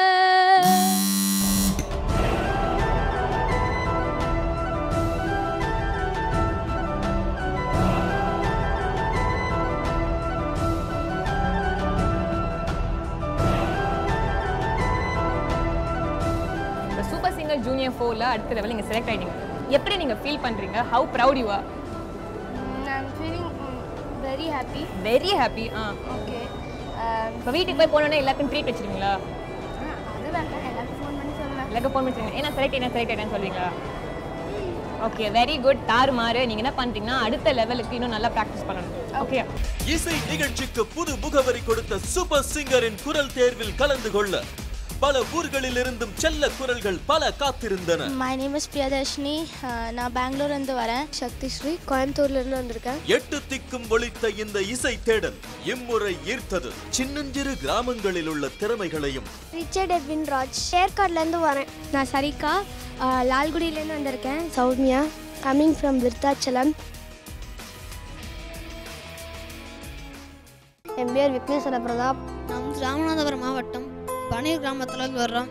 [SPEAKER 19] சூப்பர் சிங்கர் ஜூனியர் ஃபோரில் அடுத்த லெவல் நீங்கள் செலக்ட் ஆகிட்டீங்க. எப்படி நீங்கள் ஃபீல் பண்ணுறீங்க? How proud you are?
[SPEAKER 18] I am feeling very happy.
[SPEAKER 19] Very happy. Ah
[SPEAKER 18] okay.
[SPEAKER 19] இப்போ வீட்டுக்கு போய் போனோன்னே எல்லாருக்கும் ட்ரீட் வச்சுருவீங்களா?
[SPEAKER 18] அது வேண்டாம், எல்லாருக்கும் ஃபோன் பண்ணி சொல்லலாம்.
[SPEAKER 19] எல்லாருக்கும் ஃபோன் பண்ணுறீங்க. ஏன்னா செலக்ட் என்ன செலக்ட் ஆகிட்டேன்னு சொல்லுவீங்களா? Okay, very good. தாறு மாறு. நீங்கள் என்ன பண்ணுறீங்கன்னா அடுத்த லெவலுக்கு இன்னும் நல்லா ப்ராக்டிஸ் பண்ணணும். ஓகே.
[SPEAKER 1] இசை நிகழ்ச்சிக்கு புது முகவரி கொடுத்த சூப்பர் சிங்கரின் குரல் தேர்வில் கலந்து கொள்ள பல ஊர்களில் இருந்தும் செல்ல குரல்கள் பல காத்திருந்தன.
[SPEAKER 20] My name is Priyadarshini. நான் பெங்களூர்ல இருந்து வரேன். சக்தி ஸ்ரீ கோயம்புத்தூர்ல இருந்து வந்திருக்கேன்.
[SPEAKER 1] எட்டு திக்கும் ஒலித்த இந்த இசை தேடல் இம்முறை ஈர்த்தது சின்னஞ்சிறு கிராமங்களில் உள்ள திறமைகளையும்.
[SPEAKER 20] ரிச்சர்ட் எட்வின் ராஜ், ஏற்காடுல இருந்து வரேன். நான் சரிகா, லால்குடியில இருந்து வந்திருக்கேன். Soumya, coming from Virudhachalam. என் பேர் விக்னேஸ்வர பிரதாப்.
[SPEAKER 5] நாம் ராமநாதபுரம் மாவட்டம் பனீர் கிராமத்துல இருந்து வர்றோம்.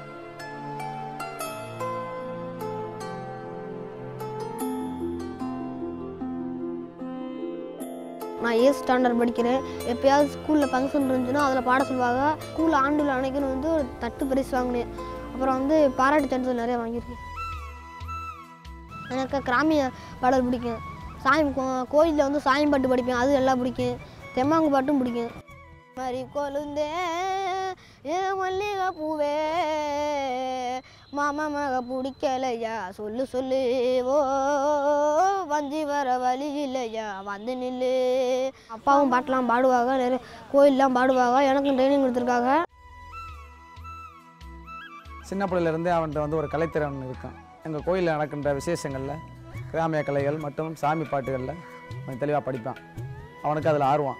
[SPEAKER 20] நான் ஏ ஸ்டாண்டர்ட் படிக்கிறேன். எப்பயாவது ஸ்கூலில் ஃபங்க்ஷன் இருந்துச்சுன்னா அதில் பாட சொல்லுவாங்க. ஸ்கூல் ஆண்டில் அன்னைக்குன்னு வந்து ஒரு தட்டு பரிசு வாங்கினேன். அப்புறம் வந்து பாராட்டு சான்றிதழ் நிறைய வாங்கியிருக்கேன். எனக்கு கிராமிய பாடல் பிடிக்கும். சாமி கோயிலில் வந்து சாமி பாட்டு படிப்பேன், அது எல்லாம் பிடிக்கும். தெம்மாங்கு பாட்டும் பிடிக்கும். மறி கொழுந்தே ஏ மல்லிகை பூவே மாமா மக பிடிக்கலையா சொல்லு சொல்லு ஓ வஞ்சி வர வழி இல்லையா வந்து நில்லு. அப்பாவும் பாட்டெலாம் பாடுவாங்க, நிறைய கோயிலெலாம் பாடுவாங்க. எனக்கும் ட்ரைனிங் கொடுத்துருக்காங்க.
[SPEAKER 21] சின்ன பிள்ளையிலேருந்தே அவன்கிட்ட வந்து ஒரு கலைத்திறன் இருக்கும். எங்கள் கோயிலில் நடக்கின்ற விசேஷங்களில் கிராமிய கலைகள் மற்றும் சாமி பாட்டுகளில் அவன் தெளிவாக படிப்பான். அவனுக்கு அதில் ஆர்வம்.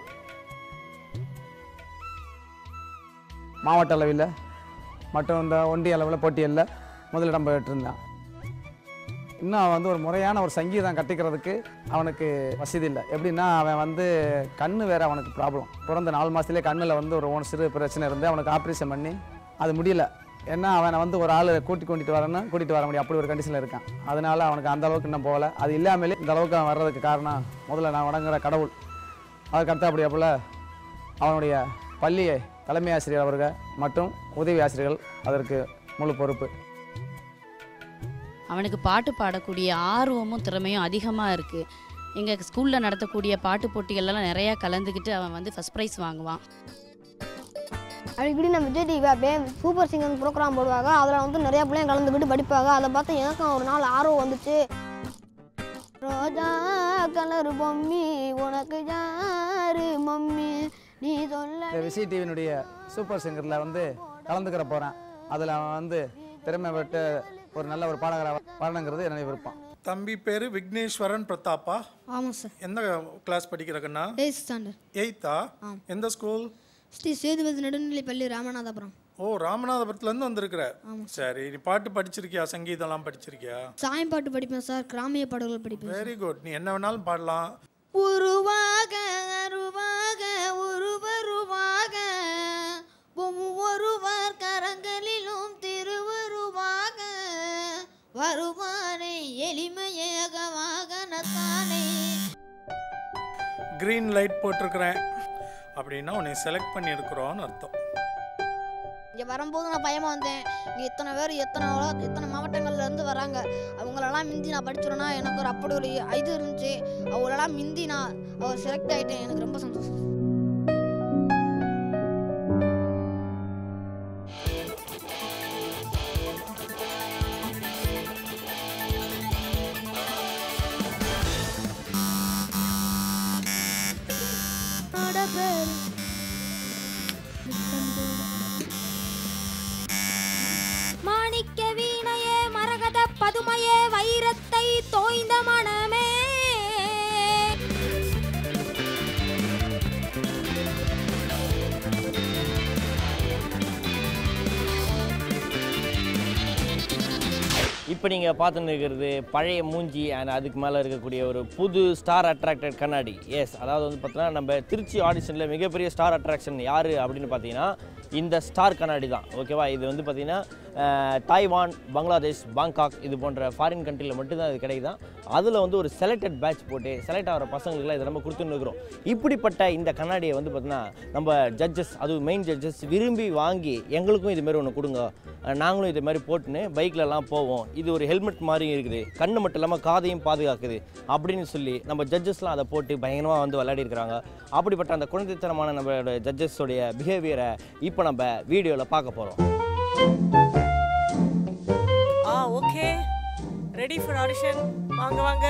[SPEAKER 21] மாவட்ட அளவில் மற்றும் இந்த ஒன்றிய அளவில் போட்டிகளில் முதலிடம் பெற்றிருந்தான். இன்னும் அவன் வந்து ஒரு முறையான ஒரு சங்கீதம் கற்றுக்கிறதுக்கு அவனுக்கு வசதி இல்லை. எப்படின்னா அவன் வந்து கண் வேறு அவனுக்கு ப்ராப்ளம். பிறந்த நாலு மாதத்துலேயே கண்ணில் வந்து ஒரு ஒன்று சிறு பிரச்சனை இருந்து அவனுக்கு ஆப்ரேஷன் பண்ணி அது முடியல. ஏன்னா அவனை வந்து ஒரு ஆள் கூட்டி கொண்டுட்டு வரணும், கூட்டிகிட்டு வர முடியும், அப்படி ஒரு கண்டிஷனில் இருக்கான். அதனால் அவனுக்கு அந்த அளவுக்கு இன்னும் போகலை. அது இல்லாமலே இந்த அளவுக்கு அவன் வர்றதுக்கு காரணம் முதல்ல நான் வணங்குற கடவுள். அதுக்கு அடுத்தபடியா போல் அவனுடைய பள்ளி தலைமை ஆசிரியர் அவர்கள் மற்றும் உதவி ஆசிரியர்கள் அதற்கு முழு பொறுப்பு.
[SPEAKER 10] அவனுக்கு பாட்டு பாடக்கூடிய ஆர்வமும் திறமையும் அதிகமாக இருக்குது. எங்கள் ஸ்கூலில் நடத்தக்கூடிய பாட்டு போட்டிகள்லாம் நிறையா கலந்துக்கிட்டு அவன் வந்து ஃபஸ்ட் ப்ரைஸ் வாங்குவான்.
[SPEAKER 5] அடிக்கடி நம்ம விஜய் டிவி அப்படியே சூப்பர் சிங்கர் ப்ரோக்ராம் போடுவாங்க. அதில் வந்து நிறையா பிள்ளைங்க கலந்துக்கிட்டு படிப்பாங்க. அதை பார்த்து எனக்கும் ஒரு நாள் ஆர்வம் வந்துச்சு. ரோஜா கலர் பொம்மி உனக்கு யாரு மம்மி நீ சொல்ல.
[SPEAKER 21] விஜய் டிவியினுடைய சூப்பர் சிங்கரில் வந்து கலந்துக்கிற போகிறேன். அதில் அவன் வந்து திறமை விட்டு ஒரு நல்ல ஒரு பாடகராக வரணுங்கிறது என்னுடைய விருப்பம்.
[SPEAKER 7] தம்பி பேர் விக்னேஸ்வரன் பிரதாப்பா.
[SPEAKER 8] ஆமாம் சார்.
[SPEAKER 7] எந்த கிளாஸ் படிக்கிறக்கண்ணா?
[SPEAKER 8] Eighth standard.
[SPEAKER 7] எயித்தா? எந்த ஸ்கூல்?
[SPEAKER 8] ஸ்ரீ சேதுபதி நடுநிலைப்பள்ளி ராமநாதபுரம்.
[SPEAKER 7] ஓ, ராமநாதபுரத்துலேருந்து வந்திருக்கிற. சரி, நீ பாட்டு படிச்சிருக்கியா? சங்கீதம்லாம் படிச்சிருக்கியா?
[SPEAKER 8] சாயம் பாட்டு படிப்பேன் சார், கிராமிய பாடல்கள் படிப்பேன்.
[SPEAKER 7] Very good. நீ என்ன வேணாலும் பாடலாம்.
[SPEAKER 8] உருவாக அருவாக உருவருவாக ஒவ்வொருவர் கரங்களிலும் திருவருவாக வருவானை எளிமையாக வாகனத்தானே.
[SPEAKER 7] கிரீன் லைட் போட்டிருக்கிறேன் அப்படின்னா உன்னை செலக்ட் பண்ணியிருக்கிறோன்னு அர்த்தம்.
[SPEAKER 8] இங்கே வரும்போது நான் பயமாக வந்தேன். இங்கே இத்தனை பேர் எத்தனை எத்தனை மாவட்டங்கள்லேருந்து வராங்க. அவங்களெல்லாம் மிந்தி நான் படிச்சிடனா எனக்கு ஒரு அப்படி ஒரு இது இருந்துச்சு. அவங்களெல்லாம் மிந்தி நான் அவர் செலக்ட் ஆகிட்டேன். எனக்கு ரொம்ப சந்தோஷம்.
[SPEAKER 3] மாணிக்க வீணையே மரகத பதுமையே வைரத்தை தோய்ந்த மனமே.
[SPEAKER 13] இப்போ நீங்கள் பார்த்துன்னு இருக்கிறது பழைய மூஞ்சி அண்ட் அதுக்கு மேலே இருக்கக்கூடிய ஒரு புது ஸ்டார் அட்ராக்டட் கண்ணாடி. எஸ், அதாவது வந்து பார்த்தீங்கன்னா நம்ம திருச்சி ஆடிஷனில் மிகப்பெரிய ஸ்டார் அட்ராக்ஷன் யார் அப்படின்னு பார்த்தீங்கன்னா இந்த ஸ்டார் கண்ணாடி தான். ஓகேவா? இது வந்து பார்த்திங்கன்னா தைவான், பங்களாதேஷ், பாங்காக் இது போன்ற ஃபாரின் கண்ட்ரியில் மட்டும்தான் இது கிடைக்குதான். அதில் வந்து ஒரு செலக்டட் பேட்ச் போட்டு செலக்ட் ஆகிற பசங்களுக்குலாம் இதை நம்ம கொடுத்துன்னு இருக்கிறோம். இப்படிப்பட்ட இந்த கண்ணாடியை வந்து பார்த்திங்கன்னா நம்ம ஜட்ஜஸ், அதுவும் மெயின் ஜட்ஜஸ் விரும்பி வாங்கி எங்களுக்கும் இதுமாரி ஒன்று கொடுங்க, நாங்களும் இது மாதிரி போட்டுன்னு பைக்லலாம் போவோம், இது ஒரு ஹெல்மெட் மாதிரி இருக்குது, கண்ணு மட்டும் இல்லாமல் காதையும் பாதுகாக்குது அப்படின்னு சொல்லி நம்ம ஜட்ஜஸ்லாம் அதை போட்டு பயங்கரமாக வந்து விளையாடி இருக்கிறாங்க. அப்படிப்பட்ட அந்த குழந்தைத்தனமான நம்மளோட ஜட்ஜஸோடைய பிஹேவியரை இப்போ நம்ம வீடியோவில் பார்க்க போகிறோம்.
[SPEAKER 2] Ah okay, ready for audition. வாங்க வாங்க.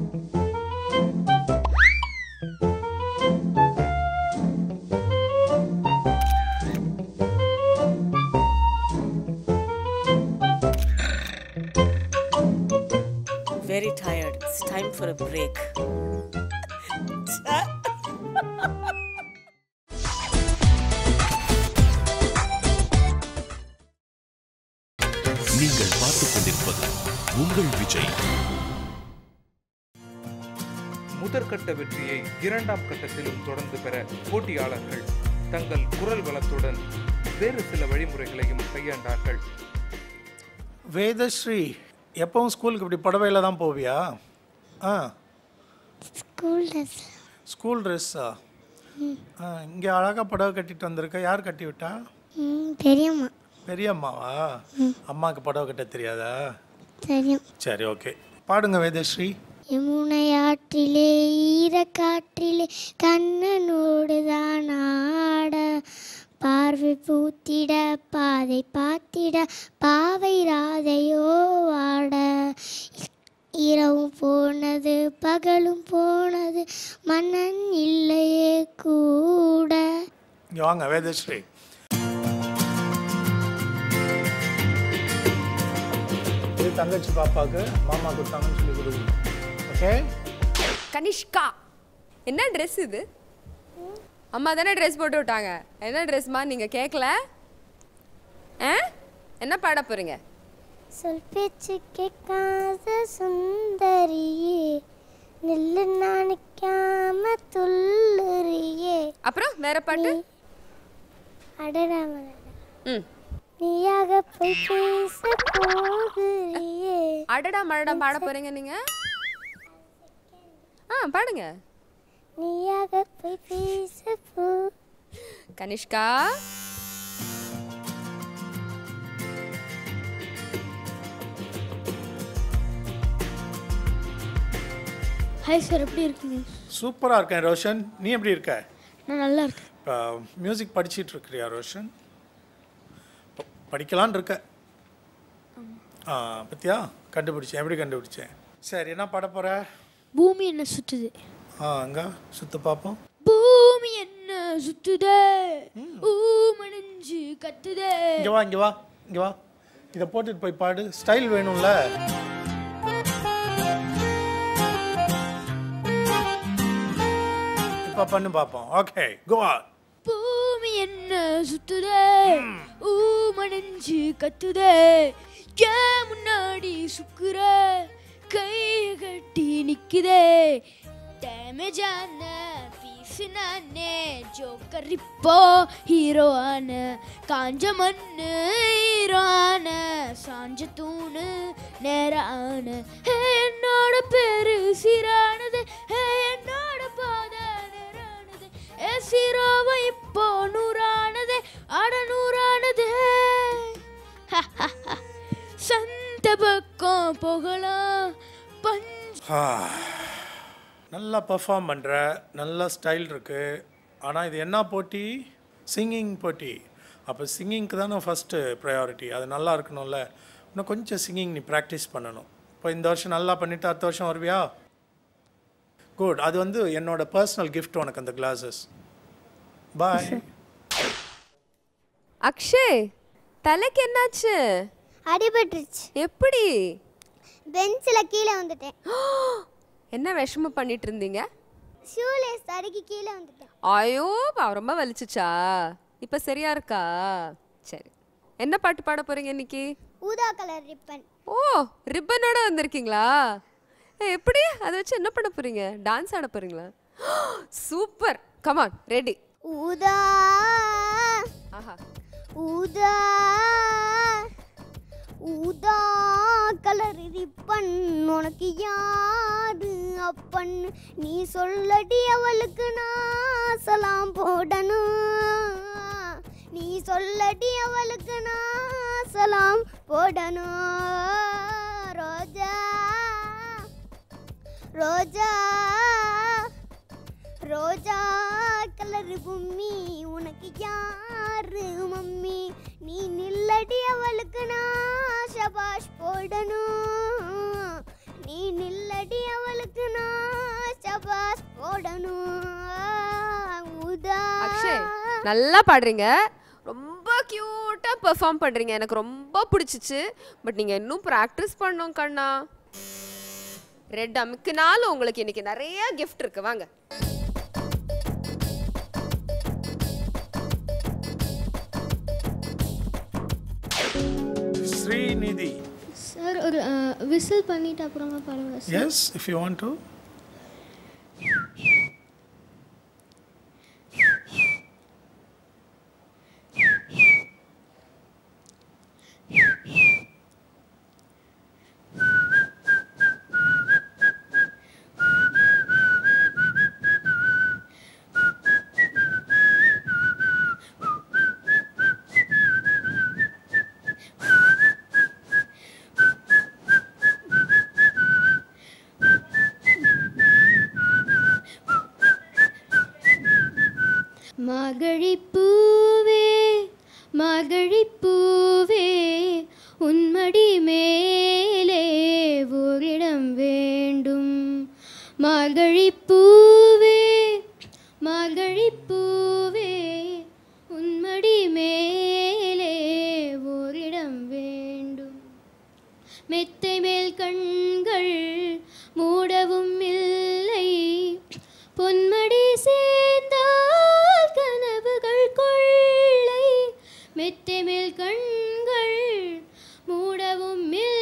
[SPEAKER 2] Very tired. It's time for a break.
[SPEAKER 1] நீங்கள் பார்த்துக் கொண்டிருப்பது உங்கள் விஜய்.
[SPEAKER 22] முதற்கட்ட வெற்றியை இரண்டாம் கட்டத்திலும் தொடர்ந்து பெற போட்டியாளர்கள் தங்கள் குரல் வளத்துடன் வேறு சில வழிமுறைகளையும் கையாண்டார்கள்.
[SPEAKER 7] வேதஸ்ரீ, எப்பவும் ஸ்கூலுக்கு இப்படி புடவையில் தான் போவியா? ஆ,
[SPEAKER 5] ஸ்கூல் ட்ரெஸ்.
[SPEAKER 7] ஸ்கூல் ட்ரெஸ்ஸா? ஆ, இங்கே அழகாக புடவை கட்டிட்டு வந்திருக்க. யார் கட்டி விட்டா?
[SPEAKER 5] பெரியம்மா.
[SPEAKER 7] பெரியம்மாவா? அம்மாவுக்கு புடவை கட்ட தெரியாதா?
[SPEAKER 5] தெரியும்.
[SPEAKER 7] சரி, ஓகே, பாடுங்க வேதஸ்ரீ.
[SPEAKER 5] யமுனை ஆற்றிலே ஈரக்காற்றிலே கண்ணனோடு தான் ஆட, பார்வை பூத்திட பாதை பார்த்திட பாவை ராதையோ வாட, இரவும் போனது பகலும் போனது மன்னன் இல்லையே கூட.
[SPEAKER 7] இங்கே வாங்க வேதஸ்ரீ. இது தங்கச்சி பாப்பாவுக்கு மாமா கொடுத்தாங்கன்னு சொல்லி கொடுக்கணும். ஓகே.
[SPEAKER 4] கனிஷ்கா, என்ன ட்ரெஸ் இது? அம்மா தானே ட்ரெஸ் போட்டு விட்டாங்க. என்ன ட்ரெஸ்மா நீங்கள் கேட்கல? ஆ, என்ன பாட போகிறீங்க?
[SPEAKER 5] சொல் பேச்சு கேட்காத சுந்தரியே நில்லு நினைக்காம துள்ளுறியே.
[SPEAKER 4] அப்புறம் வேற பாட்டு?
[SPEAKER 5] அடடா
[SPEAKER 4] ம்
[SPEAKER 5] நீயாக போய் பேச போகிறியே.
[SPEAKER 4] அடடா மழடா பாட போறீங்க நீங்க? ஆ பாடுங்க.
[SPEAKER 5] நீயாக போய் பேச போ.
[SPEAKER 4] கனிஷ்கா
[SPEAKER 8] ஹாய் சார், எப்படி இருக்கீங்க?
[SPEAKER 7] சூப்பராக இருக்கேன் ரோஷன். நீ எப்படி இருக்க?
[SPEAKER 8] நான் நல்லா இருக்கேன்.
[SPEAKER 7] இப்போ மியூசிக் படிச்சிட்டு இருக்கிறியா ரோஷன்? ப- படிக்கலான்னு இருக்க. ஆ பத்தியா கண்டுபிடிச்சேன். எப்படி கண்டுபிடிச்சேன்? சரி, என்ன பாட போற?
[SPEAKER 8] பூமி என்ன சுத்துது?
[SPEAKER 7] ஆ அங்கே சுற்று பார்ப்போம்.
[SPEAKER 8] பூமி என்ன சுத்துதே, ஊமணிஞ்சு கத்துதே.
[SPEAKER 7] இங்கே வா இங்கே வா இங்கே வா. இதை போட்டுட்டு போய் பாடு. ஸ்டைல் வேணும்ல. இப்போ பண்ணு பார்ப்போம். Okay, go on.
[SPEAKER 8] பூமி என்ன சுத்துதே, ஊமணிஞ்சு கத்துதே. ஏன் முன்னாடி சுக்குற கைய கட்டி நிக்குதே. டேமேஜான பீஸ் நானே, ஜோக்கர் இப்போ ஹீரோவான. காஞ்ச மண்ணு ஹீரோவான, சாஞ்ச தூணு நேரான. என்னோட பேரு சீரானது, என்னோட பாத நேரானது. ஏ சீரோவை இப்போ நூறானது, அட நூறானது. சந்த பக்கம் போகலாம் பஞ்ச்.
[SPEAKER 7] நல்லா பெர்ஃபார்ம் பண்ணுற, நல்ல ஸ்டைல் இருக்குது. ஆனால் இது என்ன போட்டி? சிங்கிங் போட்டி. அப்போ சிங்கிங்க்கு தானே ஃபஸ்ட்டு ப்ரையாரிட்டி. அது நல்லா இருக்கணும்ல. இன்னும் கொஞ்சம் சிங்கிங் நீ ப்ராக்டிஸ் பண்ணணும். இப்போ இந்த வருஷம் நல்லா பண்ணிவிட்டு அடுத்த வருஷம் வருவியா? குட். அது வந்து என்னோட பர்சனல் கிஃப்ட் உனக்கு அந்த கிளாஸஸ். பாய்.
[SPEAKER 4] அக்ஷய், தலைக்கு என்னாச்சு?
[SPEAKER 5] அடிபட்டுருச்சு.
[SPEAKER 4] எப்படி?
[SPEAKER 5] பெஞ்சில் கீழே வந்துட்டேன்.
[SPEAKER 4] என்ன விஷமம் பண்ணிட்டு இருந்தீங்க?
[SPEAKER 5] ஷூலேஸ் தடுக்கி கீழே வந்துட்டேன்.
[SPEAKER 4] ஐயோ பா, ரொம்ப வலிச்சுச்சா? இப்போ சரியா இருக்கா? சரி, என்ன பாட்டு பாட போறீங்க இன்னைக்கு?
[SPEAKER 5] ஊதா கலர் ரிப்பன்.
[SPEAKER 4] ஓ, ரிப்பனோட வந்திருக்கீங்களா? எப்படி? அதை வச்சு என்ன பண்ண போறீங்க? டான்ஸ் ஆட போறீங்களா? Super, come on, ready.
[SPEAKER 5] ஊதா
[SPEAKER 4] ஆஹா,
[SPEAKER 5] ஊதா ஊதா கலர் ரிப்பன் உனக்கு யாரு அப்பன்? நீ சொல்லடி அவளுக்கு நான் சலாம் போடணும். நீ சொல்லடி அவளுக்கு நான் சலாம் போடணும். ரோஜா ரோஜா ரோஜா கலர் பூமி உனக்கு யாரு மம்மி? நீ நில்லடி அவளுக்கு நான் ஷபாஷ் போடணும். நீ நில்லடி அவளுக்கு நான் ஷபாஷ் போடணும். ஊதா.
[SPEAKER 4] அக்ஷய், நல்லா பாடுறீங்க. ரொம்ப கியூட்டாக பெர்ஃபார்ம் பண்ணுறீங்க. எனக்கு ரொம்ப பிடிச்சிச்சு. பட் நீங்கள் இன்னும் ப்ராக்டிஸ் பண்ணோம் கண்ணா. ரெட் அமுக்குனாலும் உங்களுக்கு இன்னைக்கு நிறைய கிஃப்ட் இருக்கு. வாங்க.
[SPEAKER 7] ஸ்ரீநிதி.
[SPEAKER 5] சார், ஒரு விசில் பண்ணிட்டு அப்புறமா பாருங்க sir.
[SPEAKER 7] Yes, if you want to.
[SPEAKER 5] மார்கழி பூவே மார்கழி பூவே உன்மடி மேலே ஓரிடம் வேண்டும். மார்கழி பூவே மார்கழி பூவே உன்மடி மேலே ஓரிடம் வேண்டும். மெத்தை மேல் கண்கள் மூடவும் இல்லை, பொன்மடி சேர்ந்தால் கனவுகள் கொள்ளை. மெத்தை மேல் கண்கள் மூடவும் இல்லை,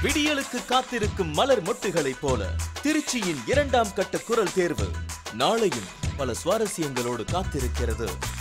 [SPEAKER 1] விடியலுக்கு காத்திருக்கும் மலர் மொட்டுகளைப் போல திருச்சியின் இரண்டாம் கட்ட குரல் தேர்வு நாளையும் பல சுவாரஸ்யங்களோடு காத்திருக்கிறது.